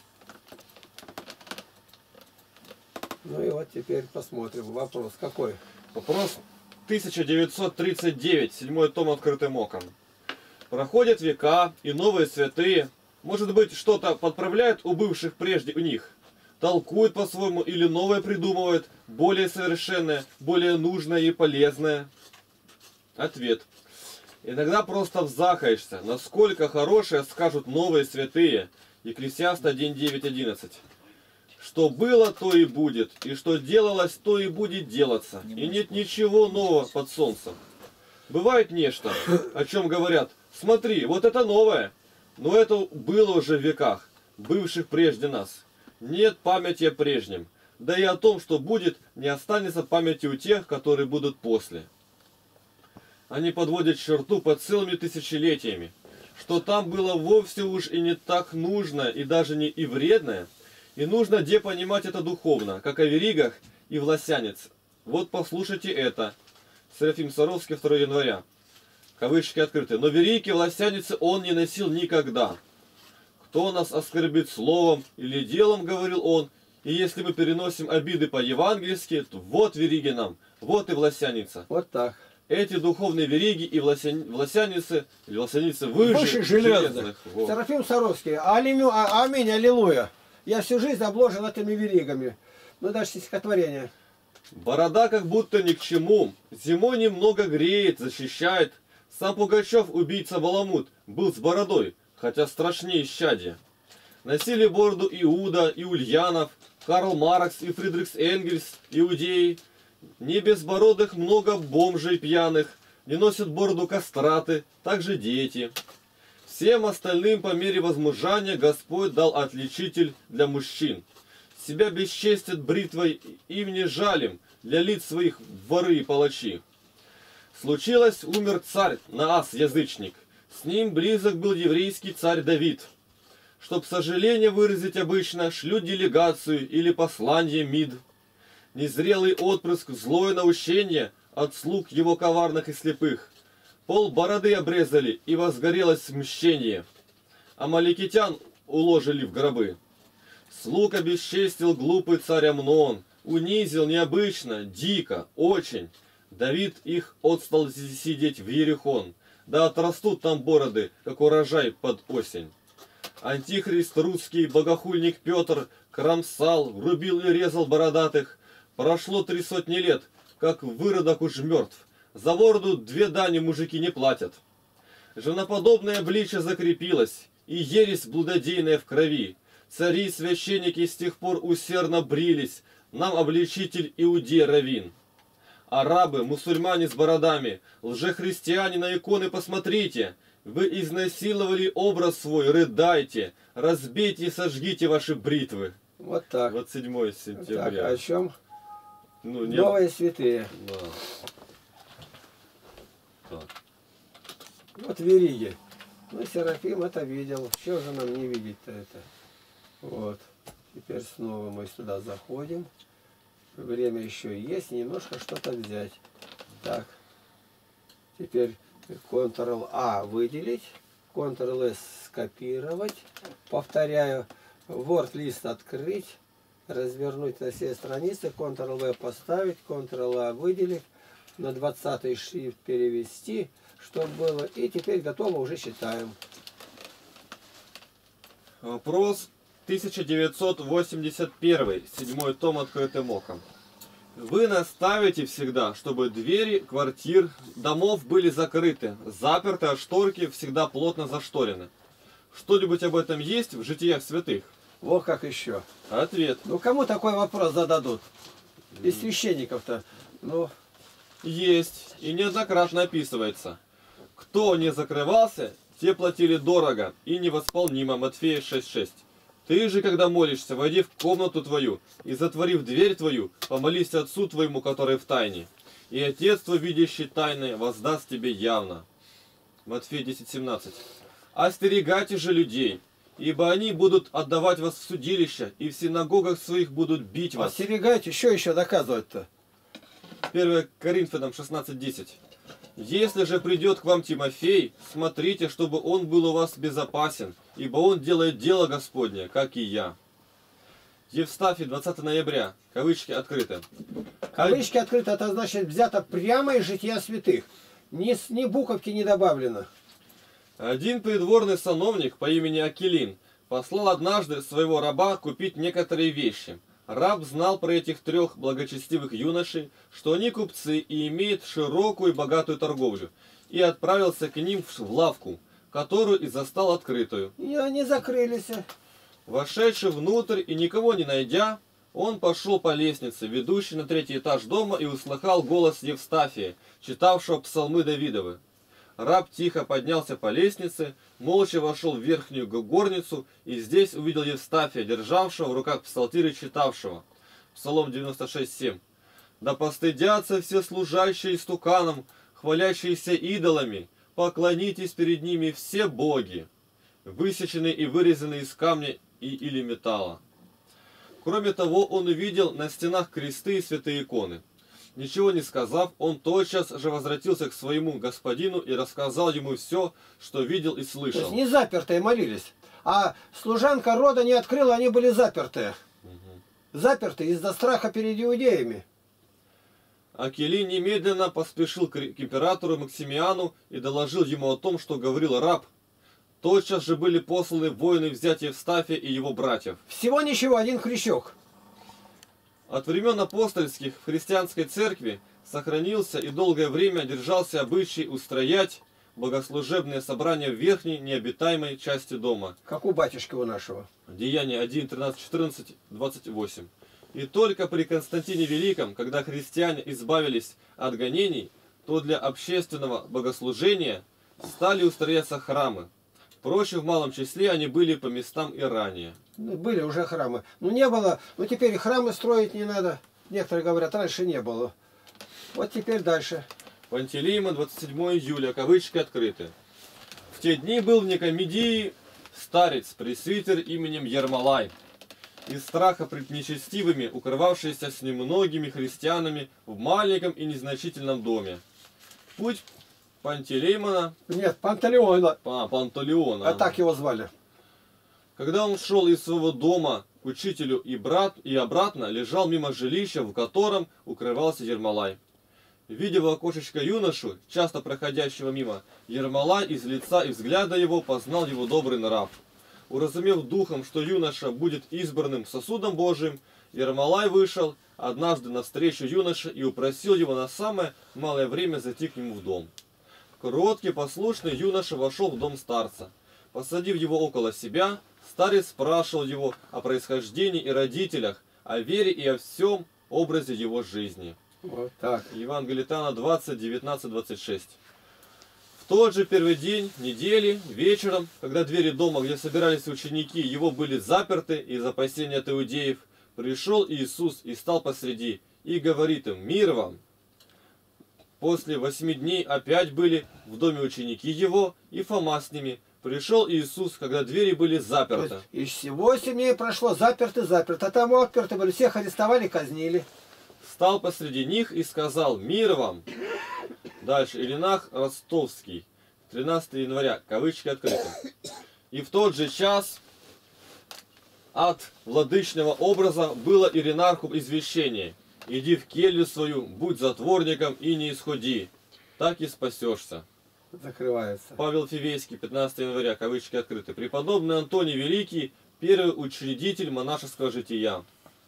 Ну и вот теперь посмотрим. Вопрос какой? Вопрос тысяча девятьсот тридцать девять, седьмой том открытым оком. Проходят века, и новые святые, может быть, что-то подправляют у бывших прежде у них, толкуют по-своему или новое придумывают, более совершенное, более нужное и полезное. Ответ. Иногда просто взахаешься, насколько хорошее скажут новые святые. Екклесиаст один девять одиннадцать. Что было, то и будет, и что делалось, то и будет делаться. И нет ничего нового под солнцем. Бывает нечто, о чем говорят: смотри, вот это новое. Но это было уже в веках, бывших прежде нас. Нет памяти о прежнем. Да и о том, что будет, не останется памяти у тех, которые будут после. Они подводят черту под целыми тысячелетиями. Что там было вовсе уж и не так нужно, и даже не и вредное. И нужно где понимать это духовно, как о веригах и власянец. Вот послушайте это. Серафим Саровский, второго января. Кавычки открыты. Но вериги и власяницы он не носил никогда. Кто нас оскорбит словом или делом, говорил он, и если мы переносим обиды по-евангельски, то вот вериги нам, вот и власяница. Вот так. Эти духовные вериги и власяни... власяницы, или власяницы выше, Выше железных. Во. Серафим Саровский. Алимю, а, аминь, аллилуйя. Я всю жизнь обложен этими веригами. Ну, даже стихотворение. Борода как будто ни к чему. Зимой немного греет, защищает. Сам Пугачев, убийца Баламут, был с бородой, хотя страшнее исчадия. Носили бороду Иуда и Ульянов, Карл Маркс и Фридрих Энгельс, иудеи. Не безбородых много бомжей пьяных, не носят бороду кастраты, также дети. Всем остальным по мере возмужания Господь дал отличитель для мужчин. Себя бесчестят бритвой, им не жалим, для лиц своих воры и палачи. Случилось, умер царь Наас, язычник. С ним близок был еврейский царь Давид. Чтоб сожаление выразить обычно, шлют делегацию или посланье МИД. Незрелый отпрыск, злое наущение от слуг его коварных и слепых. Пол бороды обрезали, и возгорелось мщение. Амаликитян уложили в гробы. Слуг обесчестил глупый царь Амнон, унизил необычно, дико, очень. Давид их отстал сидеть в Ерихон, да отрастут там бороды, как урожай под осень. Антихрист русский, богохульник Петр, кромсал, рубил и резал бородатых. Прошло три сотни лет, как выродок уж мертв. За бороду две дани мужики не платят. Женоподобное обличие закрепилось, и ересь блудодейная в крови. Цари и священники с тех пор усердно брились, нам обличитель Иудей раввин. Арабы, мусульмане с бородами, лжехристиане на иконы посмотрите. Вы изнасиловали образ свой, рыдайте, разбейте и сожгите ваши бритвы. Вот так. двадцать седьмое Так, сентября. о чем? Ну, не... Новые святые. Да. Так. Вот вериги. Ну, Серафим это видел. Что же нам не видеть-то это? Вот. Теперь снова мы сюда заходим. Время еще есть, немножко что-то взять. Так. Теперь контрол-А выделить. контрол-С скопировать. Повторяю. Word-лист открыть. Развернуть на все страницы. контрол-В поставить. контрол-А выделить. На двадцатый шрифт перевести. Чтобы было. И теперь готово, уже считаем. Вопрос тысяча девятьсот восемьдесят первый, седьмой том открытым оком. Вы наставите всегда, чтобы двери квартир, домов были закрыты, заперты, а шторки всегда плотно зашторены. Что-нибудь об этом есть в житиях святых? Вот как еще. Ответ. Ну, кому такой вопрос зададут? Из священников-то. Ну, Есть. И неоднократно описывается. Кто не закрывался, те платили дорого и невосполнимо. Матфея шесть шесть. Ты же, когда молишься, войди в комнату твою и, затворив дверь твою, помолись Отцу твоему, который в тайне. И Отец твой, видящий тайное, воздаст тебе явно. Матфея десять семнадцать. Остерегайте же людей, ибо они будут отдавать вас в судилище, и в синагогах своих будут бить вас. остерегайте, что еще доказывать-то? первое Коринфянам шестнадцать десять. Если же придет к вам Тимофей, смотрите, чтобы он был у вас безопасен, ибо он делает дело Господне, как и я. Евстафий, двадцатое ноября, кавычки открыты. Кавычки открыты, это значит взято прямо из жития святых. Ни, с- ни буковки не добавлено. Один придворный сановник по имени Акилин послал однажды своего раба купить некоторые вещи. Раб знал про этих трех благочестивых юношей, что они купцы и имеют широкую и богатую торговлю, и отправился к ним в лавку, которую и застал открытую. И они закрылись. Вошедший внутрь и никого не найдя, он пошел по лестнице, ведущей на третий этаж дома, и услыхал голос Евстафия, читавшего псалмы Давидовы. Раб тихо поднялся по лестнице, молча вошел в верхнюю горницу и здесь увидел Евстафия, державшего в руках псалтирь и читавшего. Псалом девяносто шесть семь. «Да постыдятся все служащие истуканам, хвалящиеся идолами, поклонитесь перед ними все боги, высеченные и вырезанные из камня и или металла». Кроме того, он увидел на стенах кресты и святые иконы. Ничего не сказав, он тотчас же возвратился к своему господину и рассказал ему все, что видел и То слышал. есть не запертые молились. А служанка рода не открыла, они были запертые. Заперты из-за страха перед иудеями. Акилин немедленно поспешил к к императору Максимиану и доложил ему о том, что говорил раб. Тотчас же были посланы воины взять Евстафия и его братьев. Всего ничего, один крючок. От времен апостольских в христианской церкви сохранился и долгое время держался обычай устроять богослужебные собрания в верхней необитаемой части дома. Как у батюшки у нашего. Деяния один, тринадцать, четырнадцать, двадцать восемь. И только при Константине Великом, когда христиане избавились от гонений, то для общественного богослужения стали устрояться храмы. Впрочем, в малом числе они были по местам и ранее. Ну, были уже храмы. Ну не было. Ну теперь храмы строить не надо. Некоторые говорят, раньше не было. Вот теперь дальше. Пантелеймон, двадцать седьмое июля, кавычки открыты. В те дни был в Никомедии старец, пресвитер именем Ермолай, из страха пред нечестивыми, укрывавшийся с немногими христианами в маленьком и незначительном доме. Путь Пантелеймона, Нет, Пантелеона. а, Пантелеона, А так его звали. когда он шел из своего дома к учителю и, брат, и обратно, лежал мимо жилища, в котором укрывался Ермолай. Видя в окошечко юношу, часто проходящего мимо, Ермолай из лица и взгляда его познал его добрый нрав. Уразумев духом, что юноша будет избранным сосудом Божиим, Ермолай вышел однажды навстречу юноше и упросил его на самое малое время зайти к нему в дом. Кроткий, послушный юноша вошел в дом старца. Посадив его около себя, старец спрашивал его о происхождении и родителях, о вере и о всем образе его жизни. Вот так. Евангелие от Иоанна двадцать, девятнадцать, двадцать шесть. В тот же первый день недели, вечером, когда двери дома, где собирались ученики, его были заперты из опасения от иудеев, пришел Иисус и стал посреди, и говорит им: «Мир вам!» После восьми дней опять были в доме ученики его, и Фома с ними. Пришел Иисус, когда двери были заперты. И восемь дней прошло, заперты, заперты. А там отперты были, всех арестовали, казнили. Стал посреди них и сказал: «Мир вам!» Дальше. Ильинах Ростовский. тринадцатого января. Кавычки открыты. И в тот же час от владычного образа было Иринарху извещение: «Иди в келью свою, будь затворником и не исходи, так и спасешься». Закрывается. Павел Фивейский, пятнадцатого января, кавычки открыты. Преподобный Антоний Великий, первый учредитель монашеского жития.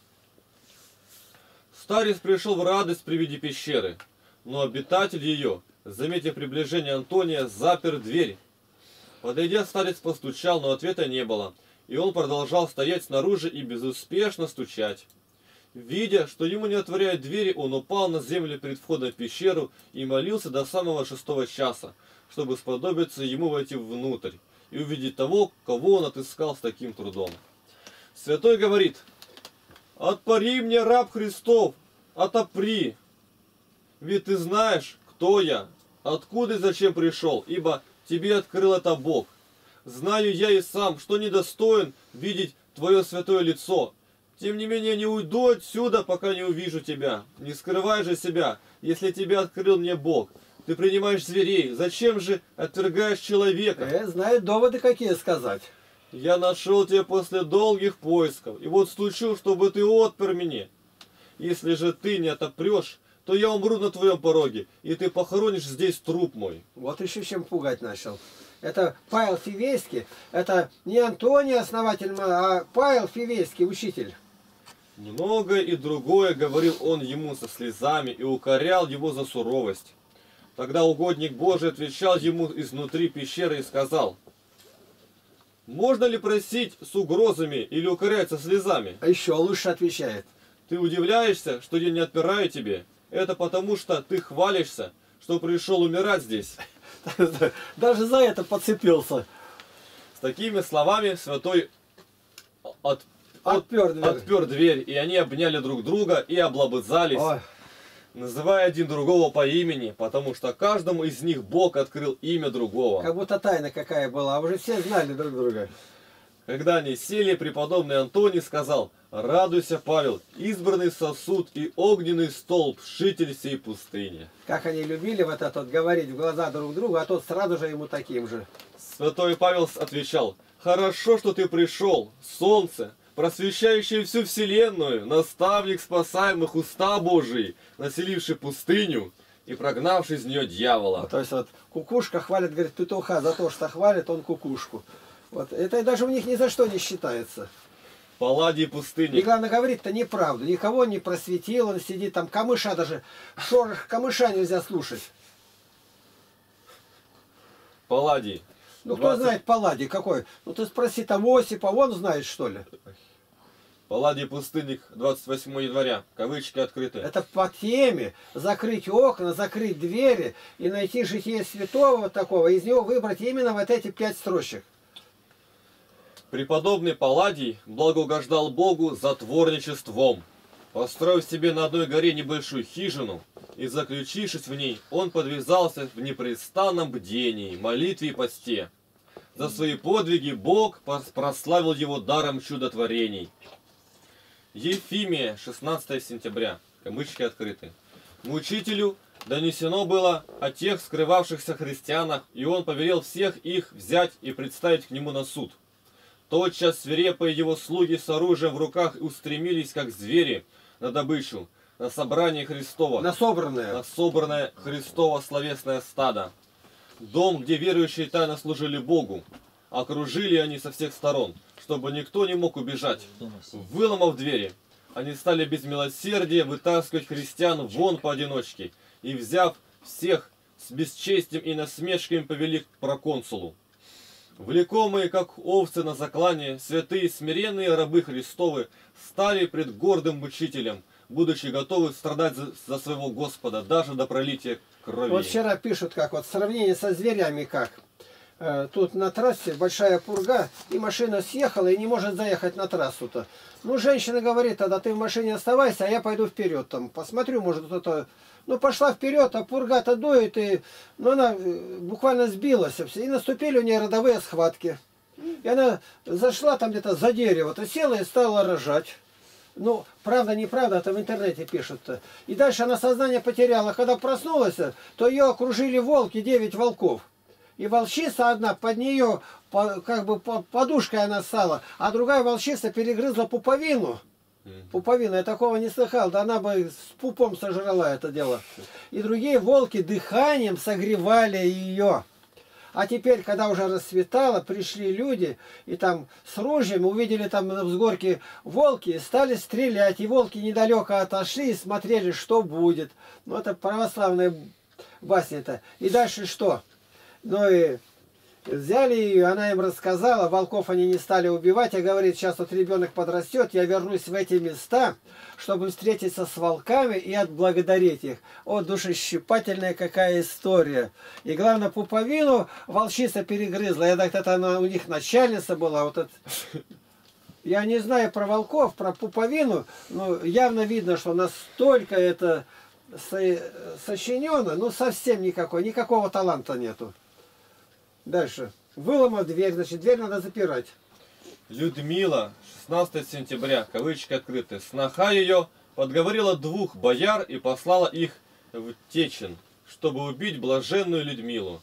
Старец пришел в радость при виде пещеры, но обитатель ее, заметив приближение Антония, запер дверь. Подойдя, старец постучал, но ответа не было, и он продолжал стоять снаружи и безуспешно стучать. Видя, что ему не отворяют двери, он упал на землю перед входом в пещеру и молился до самого шестого часа, чтобы сподобиться ему войти внутрь и увидеть того, кого он отыскал с таким трудом. Святой говорит: «Отпори мне, раб Христов, отопри, ведь ты знаешь, кто я, откуда и зачем пришел, ибо тебе открыл это Бог. Знаю я и сам, что недостоин видеть твое святое лицо. Тем не менее, не уйду отсюда, пока не увижу тебя. Не скрывай же себя, если тебя открыл мне Бог. Ты принимаешь зверей, зачем же отвергаешь человека? Э, знают доводы какие сказать. Я нашел тебя после долгих поисков, и вот стучу, чтобы ты отпер мне. Если же ты не отопрешь, то я умру на твоем пороге, и ты похоронишь здесь труп мой». Вот еще чем пугать начал. Это Павел Фивейский, это не Антоний основатель, а Павел Фивейский, учитель. Многое и другое говорил он ему со слезами и укорял его за суровость. Тогда угодник Божий отвечал ему изнутри пещеры и сказал: «Можно ли просить с угрозами или укорять со слезами? А еще лучше отвечает. Ты удивляешься, что я не отпираю тебе? Это потому, что ты хвалишься, что пришел умирать здесь». Даже за это подцепился. С такими словами святой от, Отпер дверь. отпер дверь, и они обняли друг друга и облобызались, Ой. называя один другого по имени, потому что каждому из них Бог открыл имя другого. Как будто тайна какая была, а уже все знали друг друга. Когда они сели, преподобный Антоний сказал: «Радуйся, Павел, избранный сосуд и огненный столб, житель всей пустыни». Как они любили вот это вот говорить в глаза друг другу, а тот сразу же ему таким же. Святой Павел отвечал: «Хорошо, что ты пришел, солнце, просвещающее всю вселенную, наставник спасаемых уста Божии, населивший пустыню и прогнавший из нее дьявола». То есть вот кукушка хвалит, говорит, петуха за то, что хвалит он кукушку. Вот это даже у них ни за что не считается. Палладий И пустыни. главное, говорит-то неправду. Никого не просветил, он сидит там, камыша даже, шорох камыша нельзя слушать. Палладий. Ну, кто двадцать знает Палладий какой? Ну, ты спроси там Осипа, он знает, что ли? Палладий пустынник, двадцать восьмого января, кавычки открыты. Это по теме закрыть окна, закрыть двери и найти житие святого вот такого, из него выбрать именно вот эти пять строчек. Преподобный Палладий благоугождал Богу затворничеством. Построив себе на одной горе небольшую хижину и заключившись в ней, он подвязался в непрестанном бдении, молитве и посте. За свои подвиги Бог прославил его даром чудотворений. Ефимия, шестнадцатого сентября, кавычки открыты. Мучителю донесено было о тех скрывавшихся христианах, и он повелел всех их взять и представить к нему на суд. Тотчас свирепые его слуги с оружием в руках устремились, как звери, на добычу, на собрание Христово, На собранное. на собранное Христово словесное стадо. Дом, где верующие тайно служили Богу, окружили они со всех сторон, чтобы никто не мог убежать. Выломав двери, они стали без милосердия вытаскивать христиан вон поодиночке, и, взяв всех, с бесчестием и насмешками повели к проконсулу. Влекомые, как овцы на заклане, святые смиренные рабы Христовы стали пред гордым мучителем, будучи готовы страдать за, за своего Господа, даже до пролития крови. Вот вчера пишут, как вот сравнение со зверями как. Э, Тут на трассе большая пурга, и машина съехала и не может заехать на трассу-то. Ну, женщина говорит, тогда ты в машине оставайся, а я пойду вперед. Там посмотрю, может кто-то... Ну, пошла вперед, а пурга-то дует, и... Ну, она э, буквально сбилась. И наступили у нее родовые схватки. И она зашла там где-то за дерево-то, села и стала рожать. Ну, правда, неправда, это в интернете пишут-то. И дальше она сознание потеряла. Когда проснулась, то ее окружили волки, девять волков. И волчица одна, под нее, по, как бы по, подушкой она стала, а другая волчица перегрызла пуповину. Пуповину, я такого не слыхал, да она бы с пупом сожрала это дело. И другие волки дыханием согревали ее. А теперь, когда уже расцветало, пришли люди, и там с ружьями увидели там на взгорке волки, и стали стрелять. И волки недалеко отошли и смотрели, что будет. Ну, это православная басня-то. И дальше что? Ну и взяли ее, она им рассказала, волков они не стали убивать, а говорит, сейчас вот ребенок подрастет, я вернусь в эти места, чтобы встретиться с волками и отблагодарить их. О, душещипательная какая история. И главное, пуповину волчица перегрызла. Я так это она у них начальница была. Вот это... Я не знаю про волков, про пуповину, но явно видно, что настолько это со... сочинено, ну совсем никакой, никакого таланта нету. Дальше. Выломав дверь, значит, дверь надо запирать. Людмила, шестнадцатое сентября, кавычки открыты, сноха ее подговорила двух бояр и послала их в Течен, чтобы убить блаженную Людмилу.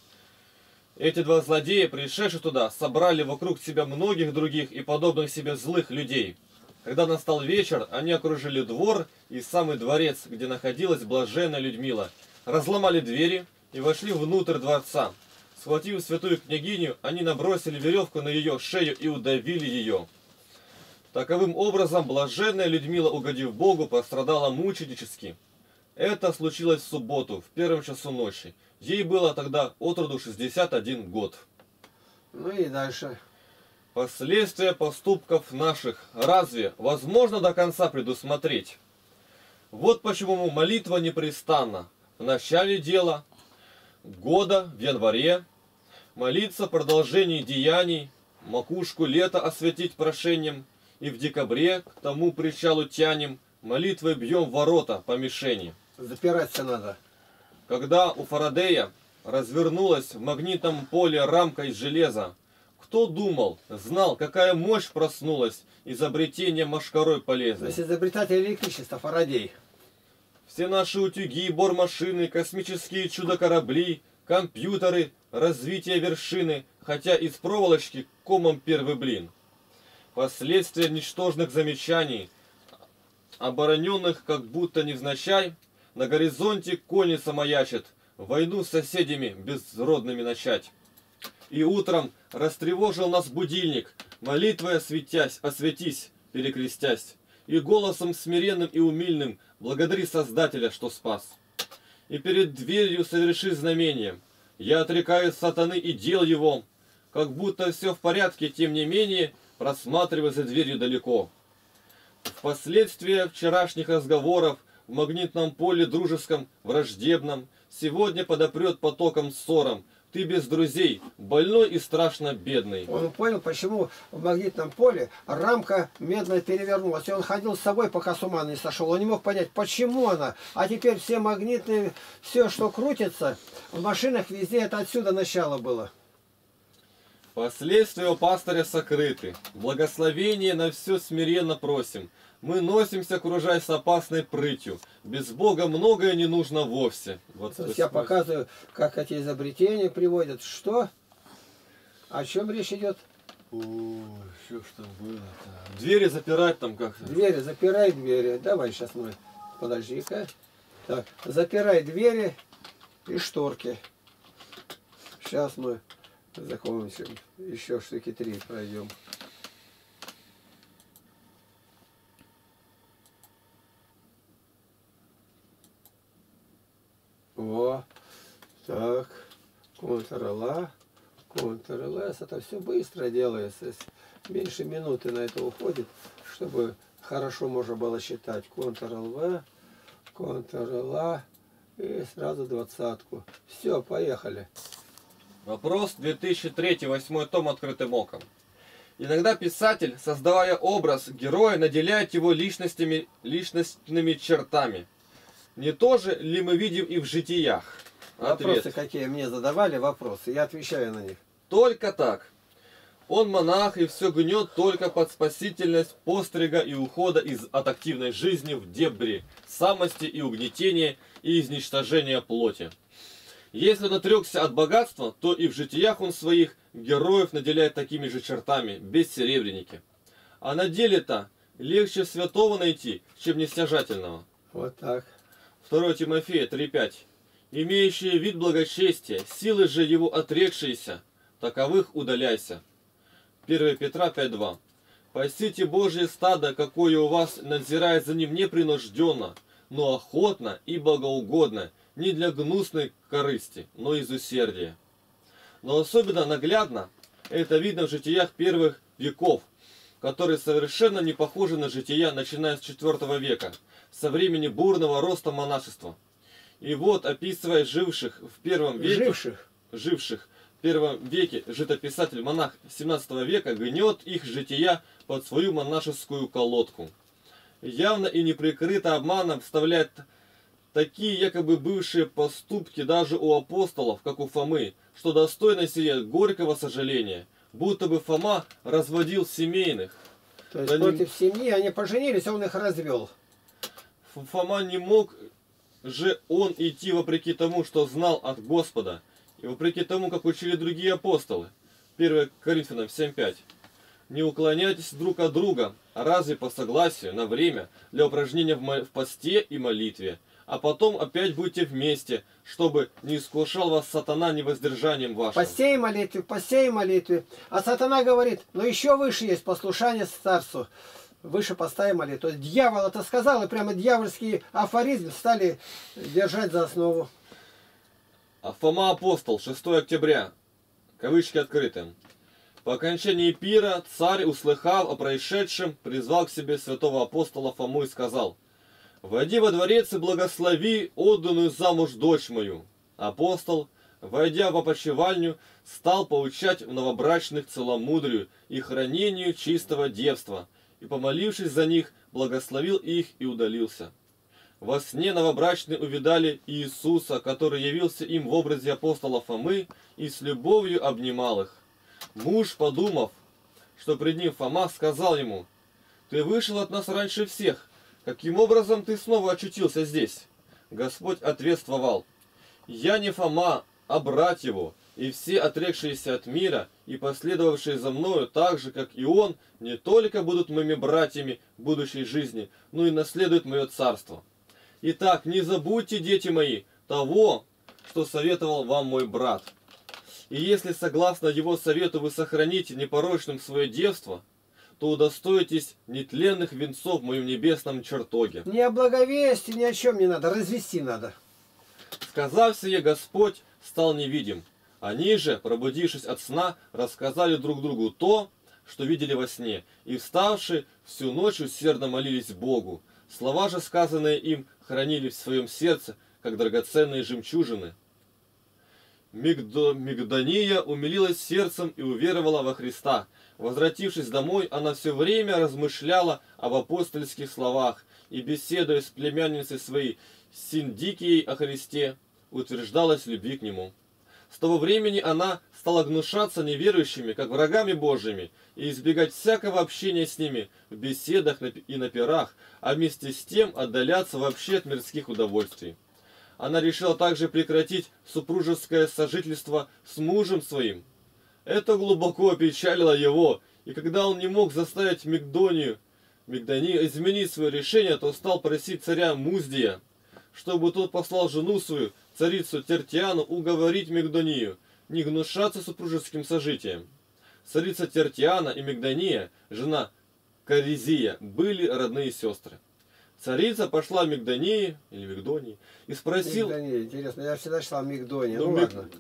Эти два злодея, пришедшие туда, собрали вокруг себя многих других и подобных себе злых людей. Когда настал вечер, они окружили двор и самый дворец, где находилась блаженная Людмила, разломали двери и вошли внутрь дворца. Схватив святую княгиню, они набросили веревку на ее шею и удавили ее. Таковым образом, блаженная Людмила, угодив Богу, пострадала мученически. Это случилось в субботу, в первом часу ночи. Ей было тогда от роду шестьдесят один год. Ну и дальше. Последствия поступков наших разве возможно до конца предусмотреть? Вот почему молитва непрестанна. В начале дела, года, в январе, молиться о продолжении деяний, макушку лета осветить прошением, и в декабре к тому причалу тянем, молитвой бьем ворота по мишени. Запираться надо. Когда у Фарадея развернулась в магнитном поле рамка из железа, кто думал, знал, какая мощь проснулась, изобретение машкарой То полезной. есть изобретатель электричества Фарадей. Все наши утюги, бормашины, космические чудо-корабли, компьютеры, развитие вершины, хотя из проволочки комом первый блин. Последствия ничтожных замечаний, обороненных как будто невзначай, на горизонте конница маячит, войну с соседями безродными начать. И утром растревожил нас будильник, молитвой осветясь, осветись, перекрестясь, и голосом смиренным и умильным благодари Создателя, что спас. И перед дверью соверши знамение. Я отрекаюсь сатаны и дел его, как будто все в порядке, тем не менее, просматривая за дверью далеко. Впоследствии вчерашних разговоров в магнитном поле дружеском, враждебном, сегодня подопрет потоком ссором. Ты без друзей, больной и страшно бедный. Он понял, почему в магнитном поле рамка медная перевернулась. И он ходил с собой, пока с ума не сошел. Он не мог понять, почему она. А теперь все магнитные, все, что крутится, в машинах везде, это отсюда начало было. Последствия у пастыря сокрыты. Благословение на все смиренно просим. Мы носимся, окружаясь опасной прытью. Без Бога многое не нужно вовсе. Вот Я показываю, как эти изобретения приводят. Что? О чем речь идет? Ой, что ж там было-то? Двери запирать там как-то. Двери, запирай двери. Давай сейчас мы. Подожди-ка. Так, запирай двери и шторки. Сейчас мы закончим. Еще штуки три пройдем. О, так. Ctrl-A, Ctrl-S. Это все быстро делается. Меньше минуты на это уходит, чтобы хорошо можно было считать. Ctrl-V, Ctrl-A и сразу двадцатку. Все, поехали. Вопрос две тысячи третий, восьмой том, открытым оком. Иногда писатель, создавая образ героя, наделяет его личностями, личностными чертами. Не то же ли мы видим и в житиях? Вопросы, Ответ. какие мне задавали, вопросы, я отвечаю на них. Только так. Он монах и все гнет только под спасительность пострига и ухода из, от активной жизни в дебри, самости и угнетения и изничтожения плоти. Если он отрекся от богатства, то и в житиях он своих героев наделяет такими же чертами, без серебряники. А на деле-то легче святого найти, чем нестяжательного. Вот так. второе Тимофея три пять. Имеющие вид благочестия, силы же его отрекшиеся, таковых удаляйся. первое Петра пять два. Пасите Божье стадо, какое у вас, надзирая за ним непринужденно, но охотно и богоугодно, не для гнусной корысти, но из усердия. Но особенно наглядно это видно в житиях первых веков, которые совершенно не похожи на жития, начиная с четвёртого века, со времени бурного роста монашества. И вот, описывая живших в первом веке, Живших. живших в первом веке, житописатель-монах семнадцатого века гнет их жития под свою монашескую колодку. Явно и неприкрыто обманом вставляет такие якобы бывшие поступки даже у апостолов, как у Фомы, что достойно сие горького сожаления, будто бы Фома разводил семейных. То есть Да не- против семьи они поженились, а он их развел. Ф- Фома не мог же он идти вопреки тому, что знал от Господа, и вопреки тому, как учили другие апостолы. первое Коринфянам семь пять. Не уклоняйтесь друг от друга, а разве по согласию на время для упражнения в, мо- в посте и молитве, а потом опять будьте вместе, чтобы не искушал вас сатана невоздержанием вашим. Посей молитве, посей молитве. А сатана говорит, но еще выше есть послушание царству. Выше поста и молитвы. То есть дьявол это сказал, и прямо дьявольские афоризмы стали держать за основу. А Фома апостол, шестое октября, кавычки открыты. По окончании пира царь, услыхав о происшедшем, призвал к себе святого апостола Фому и сказал: «Войди во дворец и благослови отданную замуж дочь мою». Апостол, войдя в опочивальню, стал поучать в новобрачных целомудрию и хранению чистого девства, и, помолившись за них, благословил их и удалился. Во сне новобрачные увидали Иисуса, который явился им в образе апостола Фомы и с любовью обнимал их. Муж, подумав, что пред ним Фома, сказал ему: «Ты вышел от нас раньше всех. Каким образом ты снова очутился здесь?» Господь ответствовал: «Я не Фома, а брат его, и все отрекшиеся от мира и последовавшие за мною, так же, как и он, не только будут моими братьями в будущей жизни, но и наследуют мое царство. Итак, не забудьте, дети мои, того, что советовал вам мой брат. И если, согласно его совету, вы сохраните непорочным свое девство, то удостоитесь нетленных венцов в моем небесном чертоге». Ни о благовестии, ни о чем не надо, развести надо. Сказав сие, Господь стал невидим. Они же, пробудившись от сна, рассказали друг другу то, что видели во сне, и, вставши, всю ночь усердно молились Богу. Слова же, сказанные им, хранили в своем сердце, как драгоценные жемчужины. Мигдо, Мигдония умилилась сердцем и уверовала во Христа. Возвратившись домой, она все время размышляла об апостольских словах и, беседуя с племянницей своей Синдикией о Христе, утверждалась в любви к Нему. С того времени она стала гнушаться неверующими, как врагами Божьими, и избегать всякого общения с ними в беседах и на пирах, а вместе с тем отдаляться вообще от мирских удовольствий. Она решила также прекратить супружеское сожительство с мужем своим. Это глубоко опечалило его, и когда он не мог заставить Мигдонию, Мигдонию изменить свое решение, то стал просить царя Муздия, чтобы тот послал жену свою, царицу Тертиану, уговорить Мигдонию не гнушаться супружеским сожитием. Царица Тертиана и Мигдония, жена Коризия, были родные сестры. Царица пошла Мигдонии, или Мигдонии, и спросила... Мигдония, интересно, я всегда читал Мигдония, ну, Ну, Миг- ладно.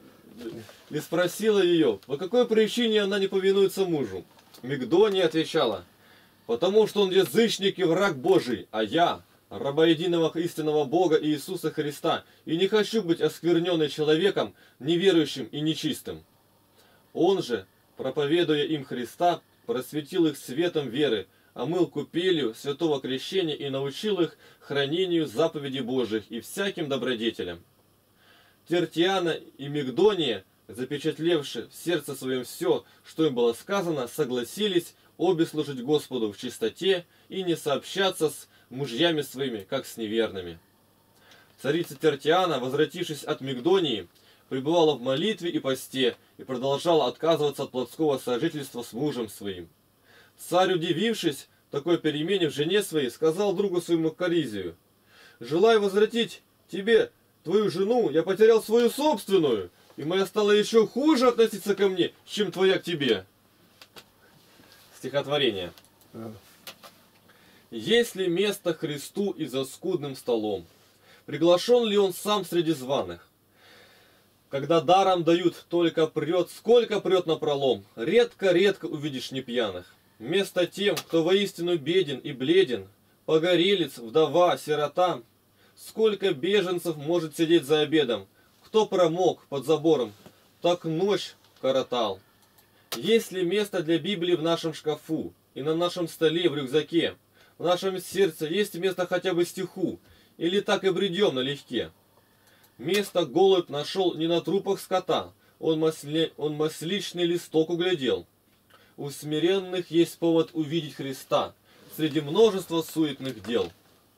и спросила ее, по какой причине она не повинуется мужу. Мигдония отвечала, потому что он язычник и враг Божий, а я, раба единого истинного Бога Иисуса Христа, и не хочу быть оскверненной человеком, неверующим и нечистым. Он же, проповедуя им Христа, просветил их светом веры, омыл купелью святого крещения и научил их хранению заповедей Божьих и всяким добродетелям. Тертиана и Мигдония, запечатлевши в сердце своем все, что им было сказано, согласились обе служить Господу в чистоте и не сообщаться с мужьями своими, как с неверными. Царица Тертиана, возвратившись от Мигдонии, пребывала в молитве и посте и продолжала отказываться от плотского сожительства с мужем своим. Царь, удивившись такой перемене в жене своей, сказал другу своему Коризию: «Желаю возвратить тебе твою жену, я потерял свою собственную, и моя стала еще хуже относиться ко мне, чем твоя к тебе». Стихотворение. Есть ли место Христу и за скудным столом? Приглашен ли он сам среди званых? Когда даром дают, только прет, сколько прет напролом, редко-редко увидишь непьяных. Место тем, кто воистину беден и бледен, погорелец, вдова, сирота. Сколько беженцев может сидеть за обедом, кто промок под забором, так ночь коротал. Есть ли место для Библии в нашем шкафу и на нашем столе в рюкзаке? В нашем сердце есть место хотя бы стиху, или так и бредем налегке? Место голубь нашел не на трупах скота, он, масли... он масличный листок углядел. У смиренных есть повод увидеть Христа среди множества суетных дел.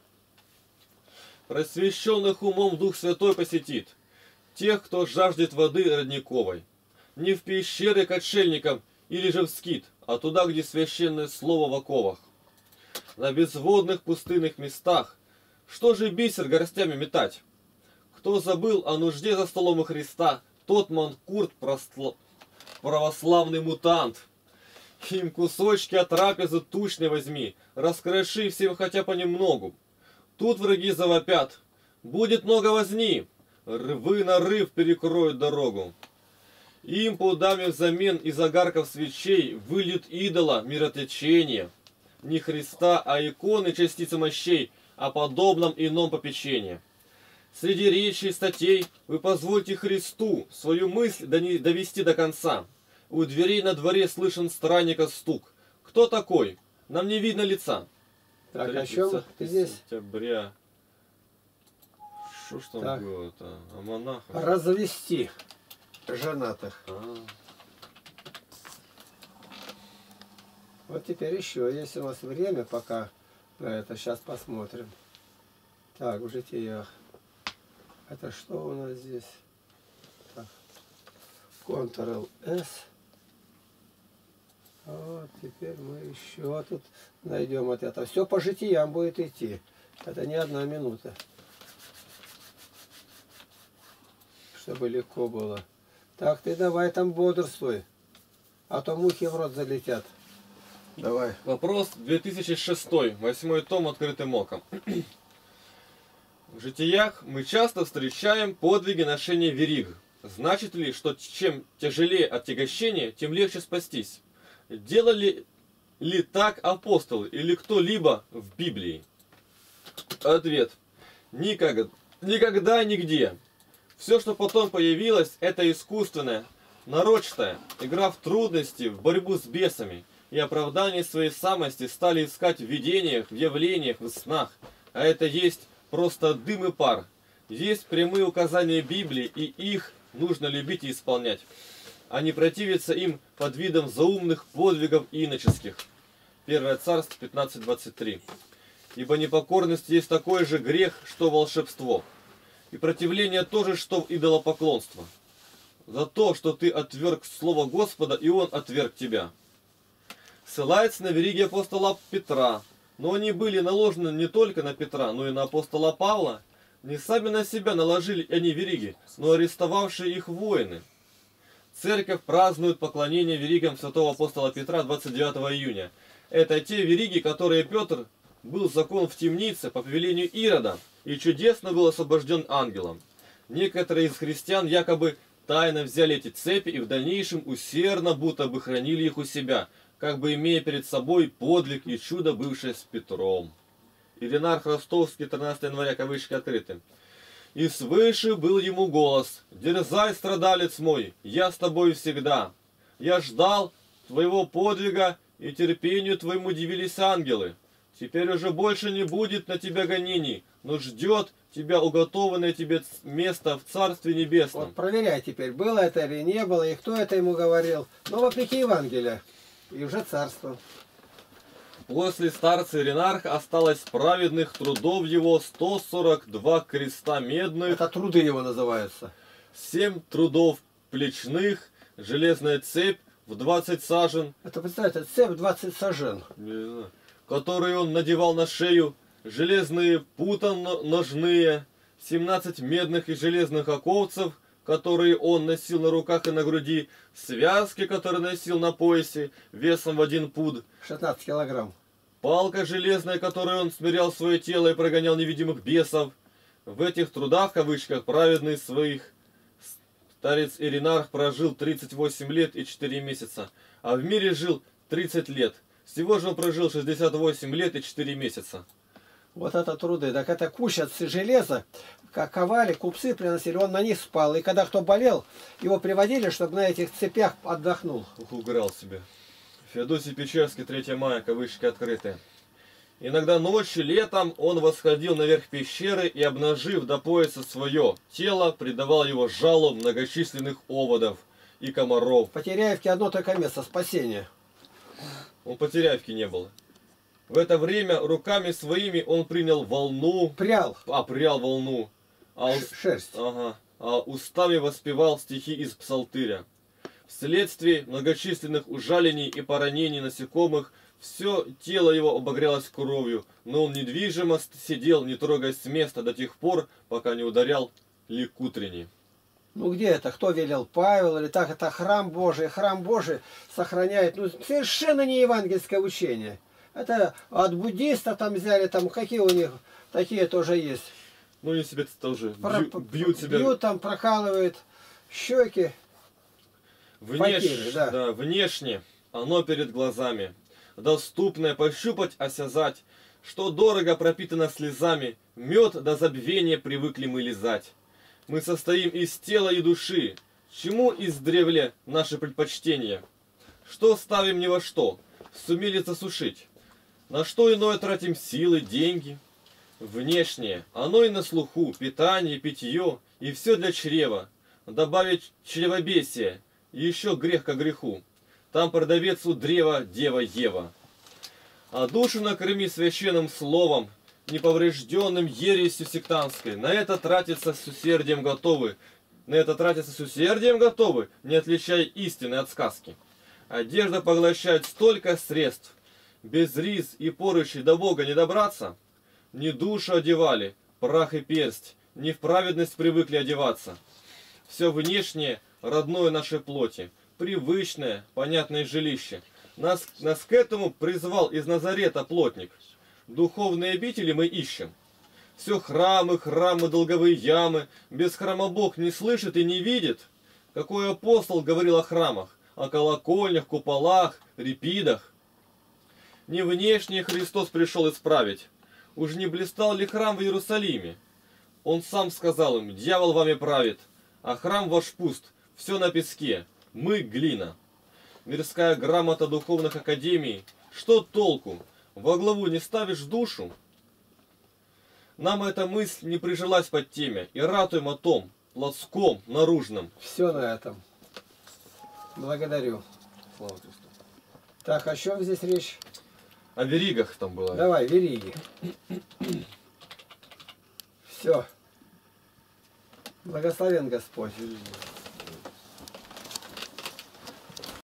Просвещенных умом Дух Святой посетит тех, кто жаждет воды родниковой. Не в пещеры к отшельникам или же в скит, а туда, где священное слово в оковах. На безводных пустынных местах что же бисер горстями метать? Кто забыл о нужде за столом у Христа, тот манкурт простл... православный мутант. Им кусочки от трапезы тучной возьми, раскроши всем хотя понемногу. Тут враги завопят, будет много возни, рвы на рыв перекроют дорогу. Им пудами взамен из огарков свечей выльют идола миротечение. Не Христа, а иконы частицы мощей, о подобном ином попечении. Среди речи и статей вы позвольте Христу свою мысль довести до конца. У дверей на дворе слышен странника стук. Кто такой? Нам не видно лица. Так, о чем ты здесь? Сентября. Что ж там так. было-то? О монахах. Развести женатых. А. Вот теперь еще, если у нас время пока на это, сейчас посмотрим. Так, в житиях. Это что у нас здесь? Так. контрол-эс. Вот, теперь мы еще тут найдем вот это. Все по житиям будет идти. Это не одна минута. Чтобы легко было. Так, ты давай там бодрствуй. А то мухи в рот залетят. Давай. Вопрос две тысячи шестой, восьмой том, открытым оком. В житиях мы часто встречаем подвиги ношения вериг. Значит ли, что чем тяжелее отягощение, тем легче спастись? Делали ли так апостолы или кто-либо в Библии? Ответ. Никогда, никогда, нигде. Все, что потом появилось, это искусственная, нарочатая игра в трудности, в борьбу с бесами. И оправдание своей самости стали искать в видениях, в явлениях, в снах. А это есть просто дым и пар. Есть прямые указания Библии, и их нужно любить и исполнять, а не противиться им под видом заумных подвигов иноческих. Первое Царство пятнадцать двадцать три. Ибо непокорность есть такой же грех, что волшебство. И противление тоже, что идолопоклонство. За то, что ты отверг слово Господа, и Он отверг тебя. Ссылается на вериги апостола Петра, но они были наложены не только на Петра, но и на апостола Павла. Не сами на себя наложили они вериги, но арестовавшие их воины. Церковь празднует поклонение веригам святого апостола Петра двадцать девятого июня. Это те вериги, которые Петр был закон в темнице по повелению Ирода и чудесно был освобожден ангелом. Некоторые из христиан якобы тайно взяли эти цепи и в дальнейшем усердно будто бы хранили их у себя, как бы имея перед собой подвиг и чудо, бывшее с Петром. Иринарх Ростовский, тринадцатого января, кавычки открыты. «И свыше был ему голос: дерзай, страдалец мой, я с тобой всегда. Я ждал твоего подвига, и терпению твоему дивились ангелы. Теперь уже больше не будет на тебя гонений, но ждет тебя уготованное тебе место в Царстве Небесном». Вот проверяй теперь, было это или не было, и кто это ему говорил. Но вопреки Евангелия. И уже царство. После старца Иринарха осталось праведных трудов его сто сорок два креста медных, Это труды его называются. семь трудов плечных, железная цепь в двадцать сажен, Это, представьте, цепь двадцать сажен. не знаю, которые он надевал на шею, железные пута ножные, семнадцать медных и железных оковцев, которые он носил на руках и на груди, связки, которые носил на поясе, весом в один пуд, шестнадцать килограмм. палка железная, которой он смирял свое тело и прогонял невидимых бесов. В этих трудах, в кавычках, праведный своих, старец Иринарх прожил тридцать восемь лет и четыре месяца, а в мире жил тридцать лет. Всего же он прожил шестьдесят восемь лет и четыре месяца. Вот это труды. Так это куча железа, как ковали, купцы приносили, он на них спал. И когда кто болел, его приводили, чтобы на этих цепях отдохнул. Ух, уграл себе. Феодосий Печерский, третьего мая, кавычки открыты. Иногда ночью, летом он восходил наверх пещеры и, обнажив до пояса свое тело, предавал его жалу многочисленных оводов и комаров. В Потеряевке одно только место — спасение. Он Потеряевки не было. В это время руками своими он принял волну, Прял а прял волну, а, ус- шерсть. ага, а устами воспевал стихи из псалтыря. Вследствие многочисленных ужалений и поранений насекомых все тело его обогрелось кровью, но он недвижимо сидел, не трогаясь с места до тех пор, пока не ударял лик утренний. Ну где это? Кто велел? Павел или так? Это храм Божий. Храм Божий сохраняет. Ну совершенно не евангельское учение. Это от буддистов там взяли, там какие у них такие тоже есть. Ну они себе тоже Про- бью- бьют себя. Бьют там, прокалывают щеки. Внеш... Факиры, да. Да, внешне оно перед глазами, доступное пощупать, осязать, что дорого пропитано слезами, мед до забвения привыкли мы лизать. Мы состоим из тела и души, чему издревле наши предпочтения? Что ставим ни во что, сумели засушить? На что иное тратим силы, деньги? Внешнее, оно и на слуху, питание, питье, и все для чрева. Добавить чревобесие, еще грех ко греху. Там продавец у древа дева Ева. А душу накорми священным словом, неповрежденным ересью сектантской. На это тратиться с усердием готовы. На это тратиться с усердием готовы, не отличая истины от сказки. Одежда поглощает столько средств. Без рис и поручей до Бога не добраться. Не душу одевали, прах и персть, не в праведность привыкли одеваться. Все внешнее, родное нашей плоти, привычное, понятное жилище. Нас, нас к этому призвал из Назарета плотник. Духовные обители мы ищем. Все храмы, храмы, долговые ямы. Без храма Бог не слышит и не видит. Какой апостол говорил о храмах, о колокольнях, куполах, репидах. Не внешне Христос пришел исправить. Уж не блистал ли храм в Иерусалиме? Он сам сказал им: дьявол вами правит, а храм ваш пуст, все на песке, мы глина. Мирская грамота духовных академий, что толку? Во главу не ставишь душу? Нам эта мысль не прижилась под теме, и ратуем о том, плотском, наружном. Все на этом. Благодарю. Слава Христу. Так, о чем здесь речь? О веригах там было. Давай, вериги. Все. Благословен Господь.